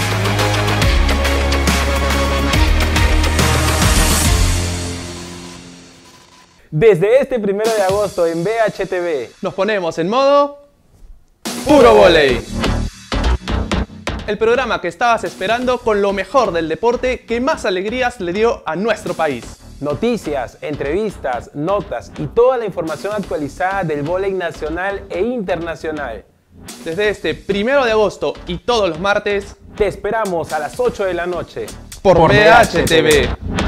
Desde este 1 de agosto en BHTV nos ponemos en modo Puro Voley. El programa que estabas esperando con lo mejor del deporte que más alegrías le dio a nuestro país. Noticias, entrevistas, notas y toda la información actualizada del vóley nacional e internacional. Desde este 1 de agosto y todos los martes, te esperamos a las 8 de la noche por BHTV.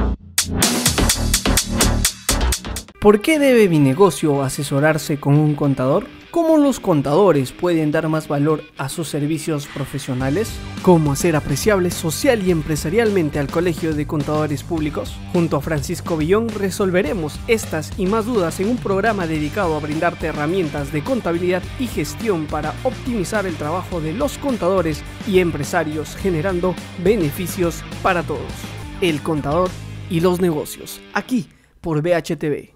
¿Por qué debe mi negocio asesorarse con un contador? ¿Cómo los contadores pueden dar más valor a sus servicios profesionales? ¿Cómo hacer apreciable social y empresarialmente al Colegio de Contadores Públicos? Junto a Francisco Villón resolveremos estas y más dudas en un programa dedicado a brindarte herramientas de contabilidad y gestión para optimizar el trabajo de los contadores y empresarios, generando beneficios para todos. El contador y los negocios, aquí por BHTV.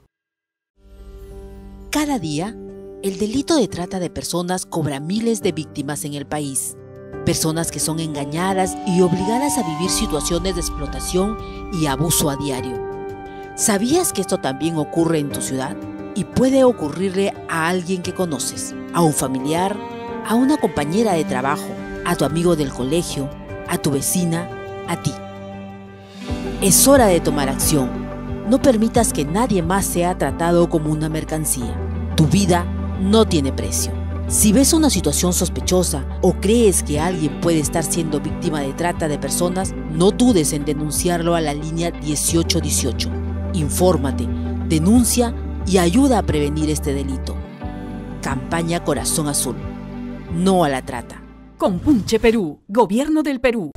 Cada día, el delito de trata de personas cobra miles de víctimas en el país. Personas que son engañadas y obligadas a vivir situaciones de explotación y abuso a diario. ¿Sabías que esto también ocurre en tu ciudad? Y puede ocurrirle a alguien que conoces, a un familiar, a una compañera de trabajo, a tu amigo del colegio, a tu vecina, a ti. Es hora de tomar acción. No permitas que nadie más sea tratado como una mercancía. Tu vida no tiene precio. Si ves una situación sospechosa o crees que alguien puede estar siendo víctima de trata de personas, no dudes en denunciarlo a la línea 1818. Infórmate, denuncia y ayuda a prevenir este delito. Campaña Corazón Azul. No a la trata. Compunche Perú, Gobierno del Perú.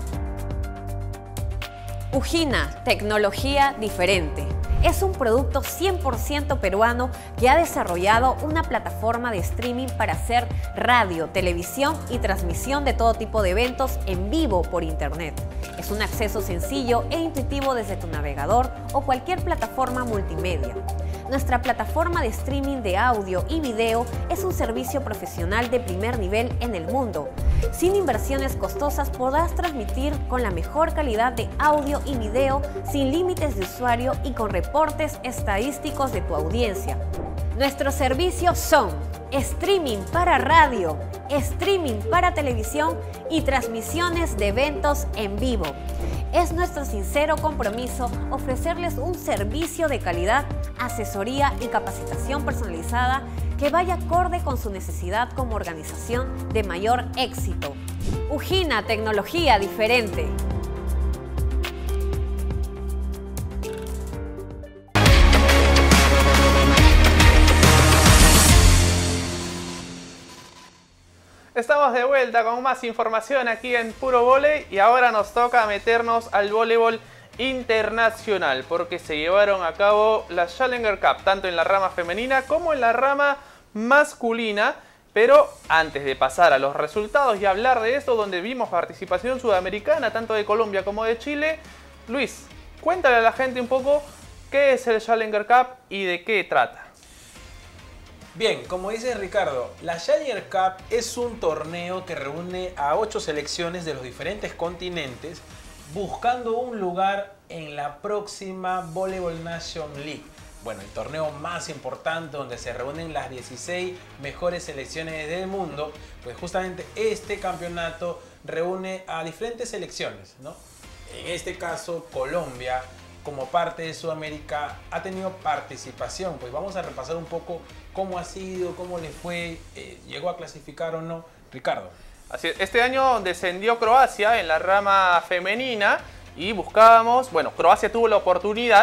Ujina, tecnología diferente. Es un producto 100% peruano que ha desarrollado una plataforma de streaming para hacer radio, televisión y transmisión de todo tipo de eventos en vivo por internet. Es un acceso sencillo e intuitivo desde tu navegador o cualquier plataforma multimedia. Nuestra plataforma de streaming de audio y video es un servicio profesional de primer nivel en el mundo. Sin inversiones costosas podrás transmitir con la mejor calidad de audio y video, sin límites de usuario y con reportes estadísticos de tu audiencia. Nuestros servicios son streaming para radio, streaming para televisión y transmisiones de eventos en vivo. Es nuestro sincero compromiso ofrecerles un servicio de calidad, asesoría y capacitación personalizada que vaya acorde con su necesidad como organización de mayor éxito. Ujina, tecnología diferente. Estamos de vuelta con más información aquí en Puro Voley y ahora nos toca meternos al voleibol internacional porque se llevaron a cabo la Challenger Cup tanto en la rama femenina como en la rama masculina. Pero antes de pasar a los resultados y hablar de esto, donde vimos participación sudamericana tanto de Colombia como de Chile, Luis, cuéntale a la gente un poco qué es el Challenger Cup y de qué trata. Bien, como dice Ricardo, la Challenger Cup es un torneo que reúne a 8 selecciones de los diferentes continentes buscando un lugar en la próxima Volleyball Nation League. Bueno, el torneo más importante donde se reúnen las 16 mejores selecciones del mundo, pues justamente este campeonato reúne a diferentes selecciones, ¿no? En este caso, Colombia, como parte de Sudamérica, ha tenido participación. Pues vamos a repasar un poco cómo ha sido, cómo le fue, llegó a clasificar o no. Ricardo. Así es, este año descendió Croacia en la rama femenina y buscábamos, bueno, Croacia tuvo la oportunidad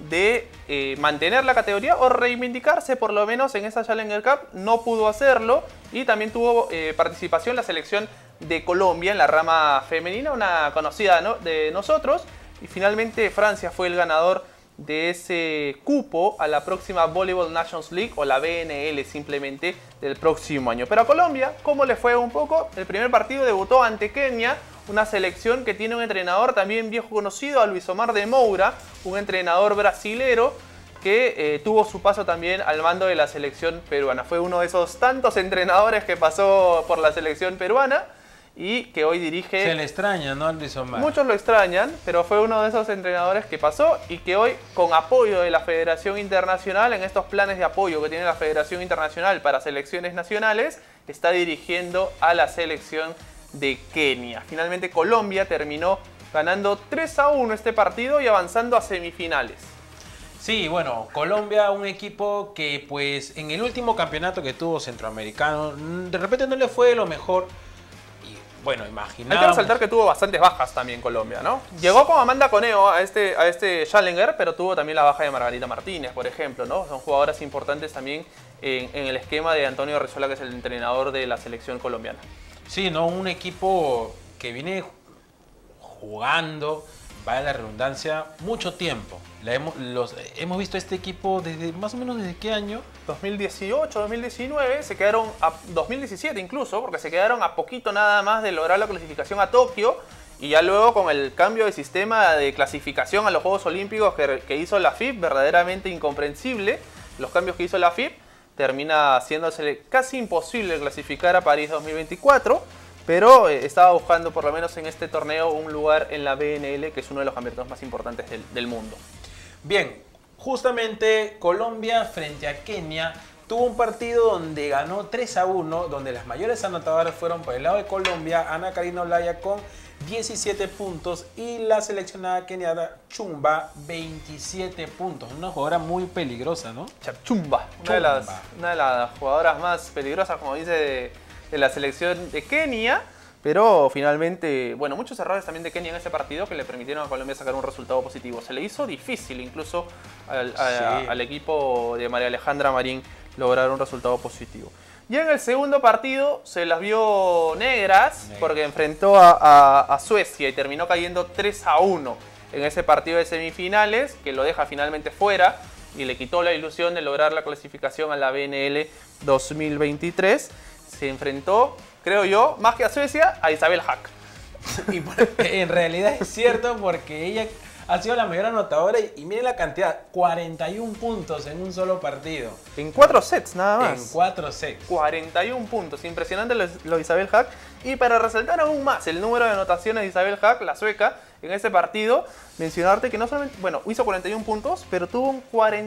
de mantener la categoría o reivindicarse por lo menos en esa Challenger Cup. No pudo hacerlo y también tuvo participación la selección de Colombia en la rama femenina, una conocida, ¿no?, de nosotros. Y finalmente Francia fue el ganador de ese cupo a la próxima Volleyball Nations League o la BNL simplemente del próximo año. Pero a Colombia, ¿cómo le fue un poco? El primer partido debutó ante Kenia, una selección que tiene un entrenador también viejo conocido, a Luis Omar de Moura, un entrenador brasilero que tuvo su paso también al mando de la selección peruana. Fue uno de esos tantos entrenadores que pasó por la selección peruana y que hoy dirige... Se le extraña, ¿no, Luis Omar? Muchos lo extrañan, pero fue uno de esos entrenadores que pasó y que hoy, con apoyo de la Federación Internacional, en estos planes de apoyo que tiene la Federación Internacional para selecciones nacionales, está dirigiendo a la selección de Kenia. Finalmente Colombia terminó ganando 3-1 este partido y avanzando a semifinales. Sí, bueno, Colombia, un equipo que pues en el último campeonato que tuvo centroamericano, de repente no le fue lo mejor. Bueno, imaginamos. Hay que resaltar que tuvo bastantes bajas también Colombia, ¿no? Llegó con Amanda Coneo a este Challenger, pero tuvo también la baja de Margarita Martínez, por ejemplo, ¿no? Son jugadoras importantes también en el esquema de Antonio Rezola, que es el entrenador de la selección colombiana. Sí, ¿no? Un equipo que viene jugando, vale la redundancia, mucho tiempo. Hemos visto este equipo desde más o menos desde qué año? 2018, 2019, se quedaron a 2017 incluso, porque se quedaron a poquito nada más de lograr la clasificación a Tokio, y ya luego con el cambio de sistema de clasificación a los Juegos Olímpicos que hizo la FIB, verdaderamente incomprensible, los cambios que hizo la FIB, termina haciéndose casi imposible clasificar a París 2024, pero estaba buscando por lo menos en este torneo un lugar en la BNL, que es uno de los campeonatos más importantes del mundo. Bien, justamente Colombia frente a Kenia tuvo un partido donde ganó 3-1, donde las mayores anotadoras fueron por el lado de Colombia, Ana Karina Olaya con 17 puntos y la seleccionada keniana Chumba 27 puntos. Una jugadora muy peligrosa, ¿no? Chumba, una de las jugadoras más peligrosas, como dice, de la selección de Kenia. Pero finalmente, bueno, muchos errores también de Kenia en ese partido que le permitieron a Colombia sacar un resultado positivo. Se le hizo difícil incluso al equipo de María Alejandra Marín lograr un resultado positivo. Y en el segundo partido se las vio negras porque enfrentó a Suecia y terminó cayendo 3-1 en ese partido de semifinales, que lo deja finalmente fuera y le quitó la ilusión de lograr la clasificación a la BNL 2023. Se enfrentó, creo yo, más que a Suecia, a Isabel Hack. Y en realidad es cierto, porque ella ha sido la mayor anotadora y miren la cantidad, 41 puntos en un solo partido. En 4 sets nada más. En 4 sets. 41 puntos, impresionante lo de Isabel Hack. Y para resaltar aún más el número de anotaciones de Isabel Hack, la sueca, en ese partido, mencionarte que no solamente, bueno, hizo 41 puntos, pero tuvo un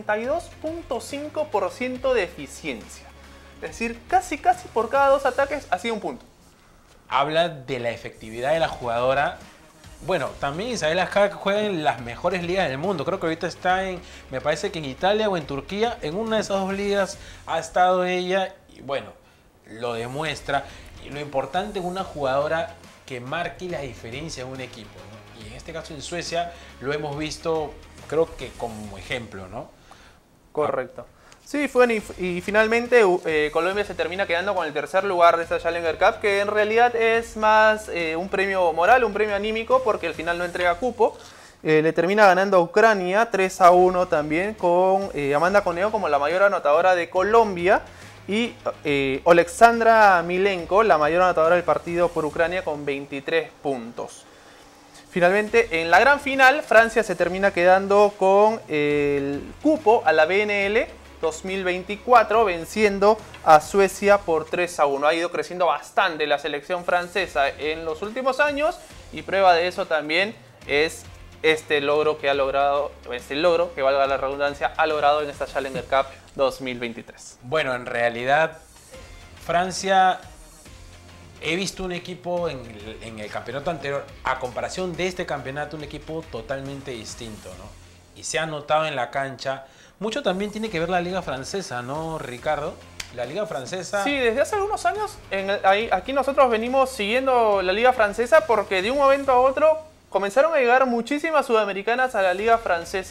42.5% de eficiencia. Es decir, casi por cada 2 ataques hacía un punto. Habla de la efectividad de la jugadora. Bueno, también Isabel Hack juega en las mejores ligas del mundo. Creo que ahorita está me parece que en Italia o en Turquía. En una de esas dos ligas ha estado ella y bueno, lo demuestra. Y lo importante es una jugadora que marque la diferencia en un equipo, ¿no? Y en este caso en Suecia lo hemos visto, creo que como ejemplo, ¿no? Correcto. Sí, y finalmente Colombia se termina quedando con el tercer lugar de esta Challenger Cup, que en realidad es más un premio moral, un premio anímico, porque al final no entrega cupo. Le termina ganando a Ucrania 3-1 también, con Amanda Coneo como la mayor anotadora de Colombia y Oleksandra Milenko, la mayor anotadora del partido por Ucrania, con 23 puntos. Finalmente, en la gran final, Francia se termina quedando con el cupo a la BNL 2024, venciendo a Suecia por 3-1. Ha ido creciendo bastante la selección francesa en los últimos años y prueba de eso también es este logro que ha logrado, que valga la redundancia, ha logrado en esta Challenger Cup 2023. Bueno, en realidad Francia, he visto un equipo en el campeonato anterior, a comparación de este campeonato, un equipo totalmente distinto, ¿no? Y se ha notado en la cancha. Mucho también tiene que ver la liga francesa, ¿no, Ricardo? La liga francesa... Sí, desde hace algunos años aquí nosotros venimos siguiendo la liga francesa porque de un momento a otro comenzaron a llegar muchísimas sudamericanas a la liga francesa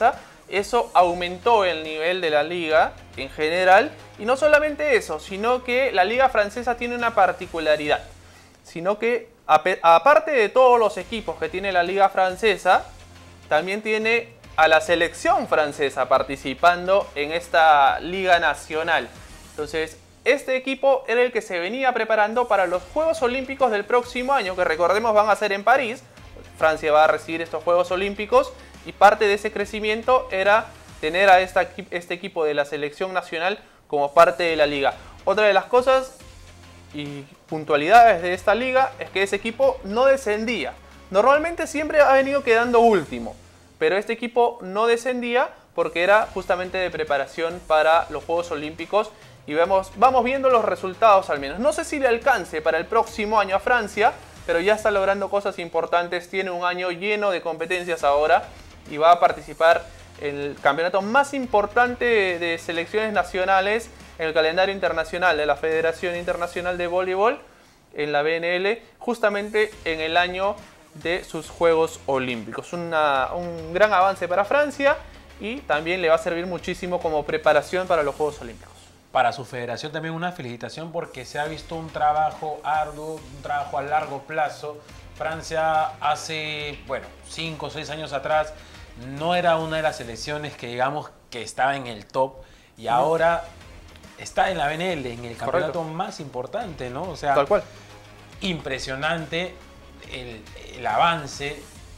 eso aumentó el nivel de la liga en general. Y no solamente eso, sino que la liga francesa tiene una particularidad. Sino que aparte de todos los equipos que tiene la liga francesa, también tiene a la selección francesa participando en esta liga nacional. Entonces, este equipo era el que se venía preparando para los Juegos Olímpicos del próximo año, que recordemos van a ser en París. Francia va a recibir estos Juegos Olímpicos y parte de ese crecimiento era tener a este equipo de la selección nacional como parte de la liga. Otra de las cosas y puntualidades de esta liga es que ese equipo no descendía. Normalmente siempre ha venido quedando último, pero este equipo no descendía porque era justamente de preparación para los Juegos Olímpicos. Y vamos viendo los resultados al menos. No sé si le alcance para el próximo año a Francia, pero ya está logrando cosas importantes. Tiene un año lleno de competencias ahora y va a participar en el campeonato más importante de selecciones nacionales en el calendario internacional de la Federación Internacional de Voleibol, en la BNL, justamente en el año de sus Juegos Olímpicos. Un gran avance para Francia y también le va a servir muchísimo como preparación para los Juegos Olímpicos. Para su federación también una felicitación porque se ha visto un trabajo arduo, un trabajo a largo plazo. Francia hace, 5 o 6 años atrás no era una de las selecciones que digamos que estaba en el top y ahora está en la BNL, en el campeonato más importante, ¿no? O sea, tal cual. Impresionante el avance.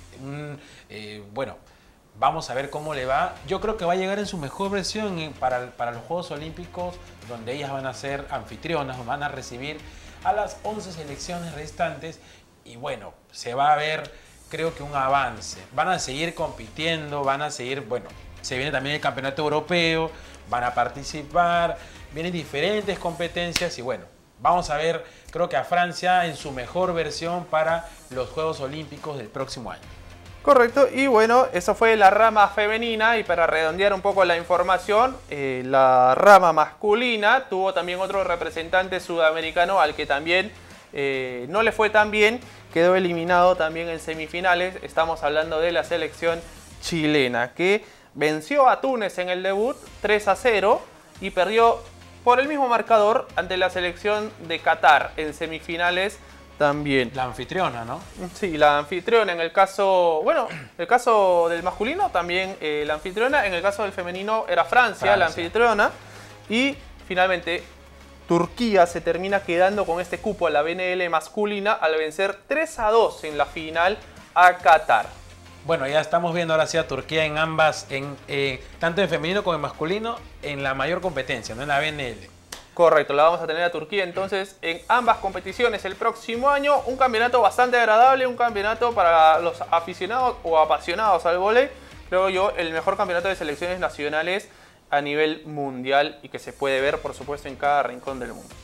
Vamos a ver cómo le va. Yo creo que va a llegar en su mejor versión para los Juegos Olímpicos, donde ellas van a ser anfitrionas, van a recibir a las 11 selecciones restantes. Y bueno, se va a ver, creo que un avance. Van a seguir compitiendo, van a seguir, se viene también el Campeonato Europeo, van a participar, vienen diferentes competencias y vamos a ver, creo que a Francia en su mejor versión para los Juegos Olímpicos del próximo año. Correcto, y eso fue la rama femenina. Y para redondear un poco la información, la rama masculina tuvo también otro representante sudamericano al que también no le fue tan bien, quedó eliminado también en semifinales. Estamos hablando de la selección chilena, que venció a Túnez en el debut 3-0 y perdió por el mismo marcador ante la selección de Qatar en semifinales. También. La anfitriona, ¿no? Sí, la anfitriona. En el caso, el caso del masculino también la anfitriona. En el caso del femenino era Francia, la anfitriona. Y finalmente Turquía se termina quedando con este cupo a la BNL masculina al vencer 3-2 en la final a Qatar. Bueno, ya estamos viendo ahora sí a Turquía en ambas, tanto en femenino como en masculino, en la mayor competencia, ¿no? En la BNL. Correcto, la vamos a tener a Turquía entonces en ambas competiciones el próximo año. Un campeonato bastante agradable, un campeonato para los aficionados o apasionados al vóley. Creo yo el mejor campeonato de selecciones nacionales a nivel mundial y que se puede ver, por supuesto, en cada rincón del mundo.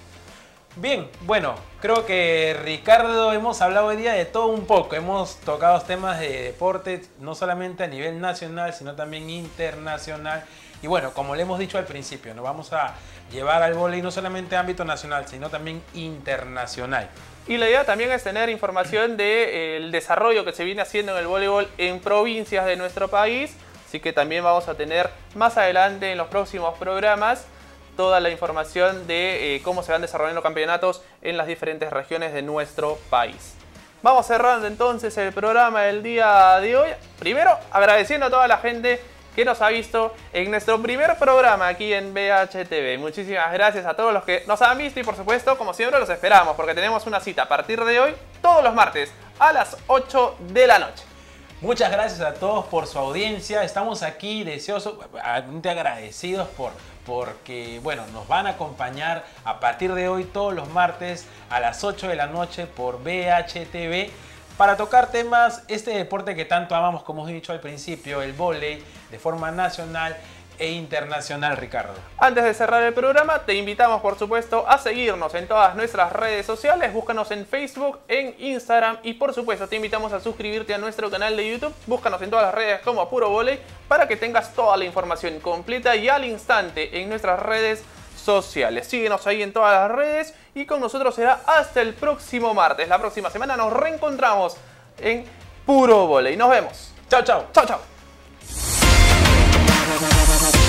Bien, creo que Ricardo hemos hablado hoy día de todo un poco. Hemos tocado temas de deporte, no solamente a nivel nacional, sino también internacional. Y como le hemos dicho al principio, nos vamos a llevar al vóley no solamente a ámbito nacional, sino también internacional. Y la idea también es tener información del desarrollo que se viene haciendo en el voleibol en provincias de nuestro país. Así que también vamos a tener más adelante en los próximos programas toda la información de cómo se van desarrollando campeonatos en las diferentes regiones de nuestro país. Vamos cerrando entonces el programa del día de hoy. Primero, agradeciendo a toda la gente que nos ha visto en nuestro primer programa aquí en BHTV. Muchísimas gracias a todos los que nos han visto y por supuesto, como siempre, los esperamos porque tenemos una cita a partir de hoy, todos los martes a las 8 de la noche. Muchas gracias a todos por su audiencia. Estamos aquí deseosos, agradecidos porque nos van a acompañar a partir de hoy todos los martes a las 8 de la noche por BHTV para tocar temas, este deporte que tanto amamos, como he dicho al principio, el vóley, de forma nacional e internacional, Ricardo. Antes de cerrar el programa, te invitamos, por supuesto, a seguirnos en todas nuestras redes sociales. Búscanos en Facebook, en Instagram y, por supuesto, te invitamos a suscribirte a nuestro canal de YouTube. Búscanos en todas las redes como Puro Vóley para que tengas toda la información completa y al instante en nuestras redes sociales. Síguenos ahí en todas las redes y con nosotros será hasta el próximo martes. La próxima semana nos reencontramos en Puro Vóley. Nos vemos. Chao, chao. Chao, chao. Thank you.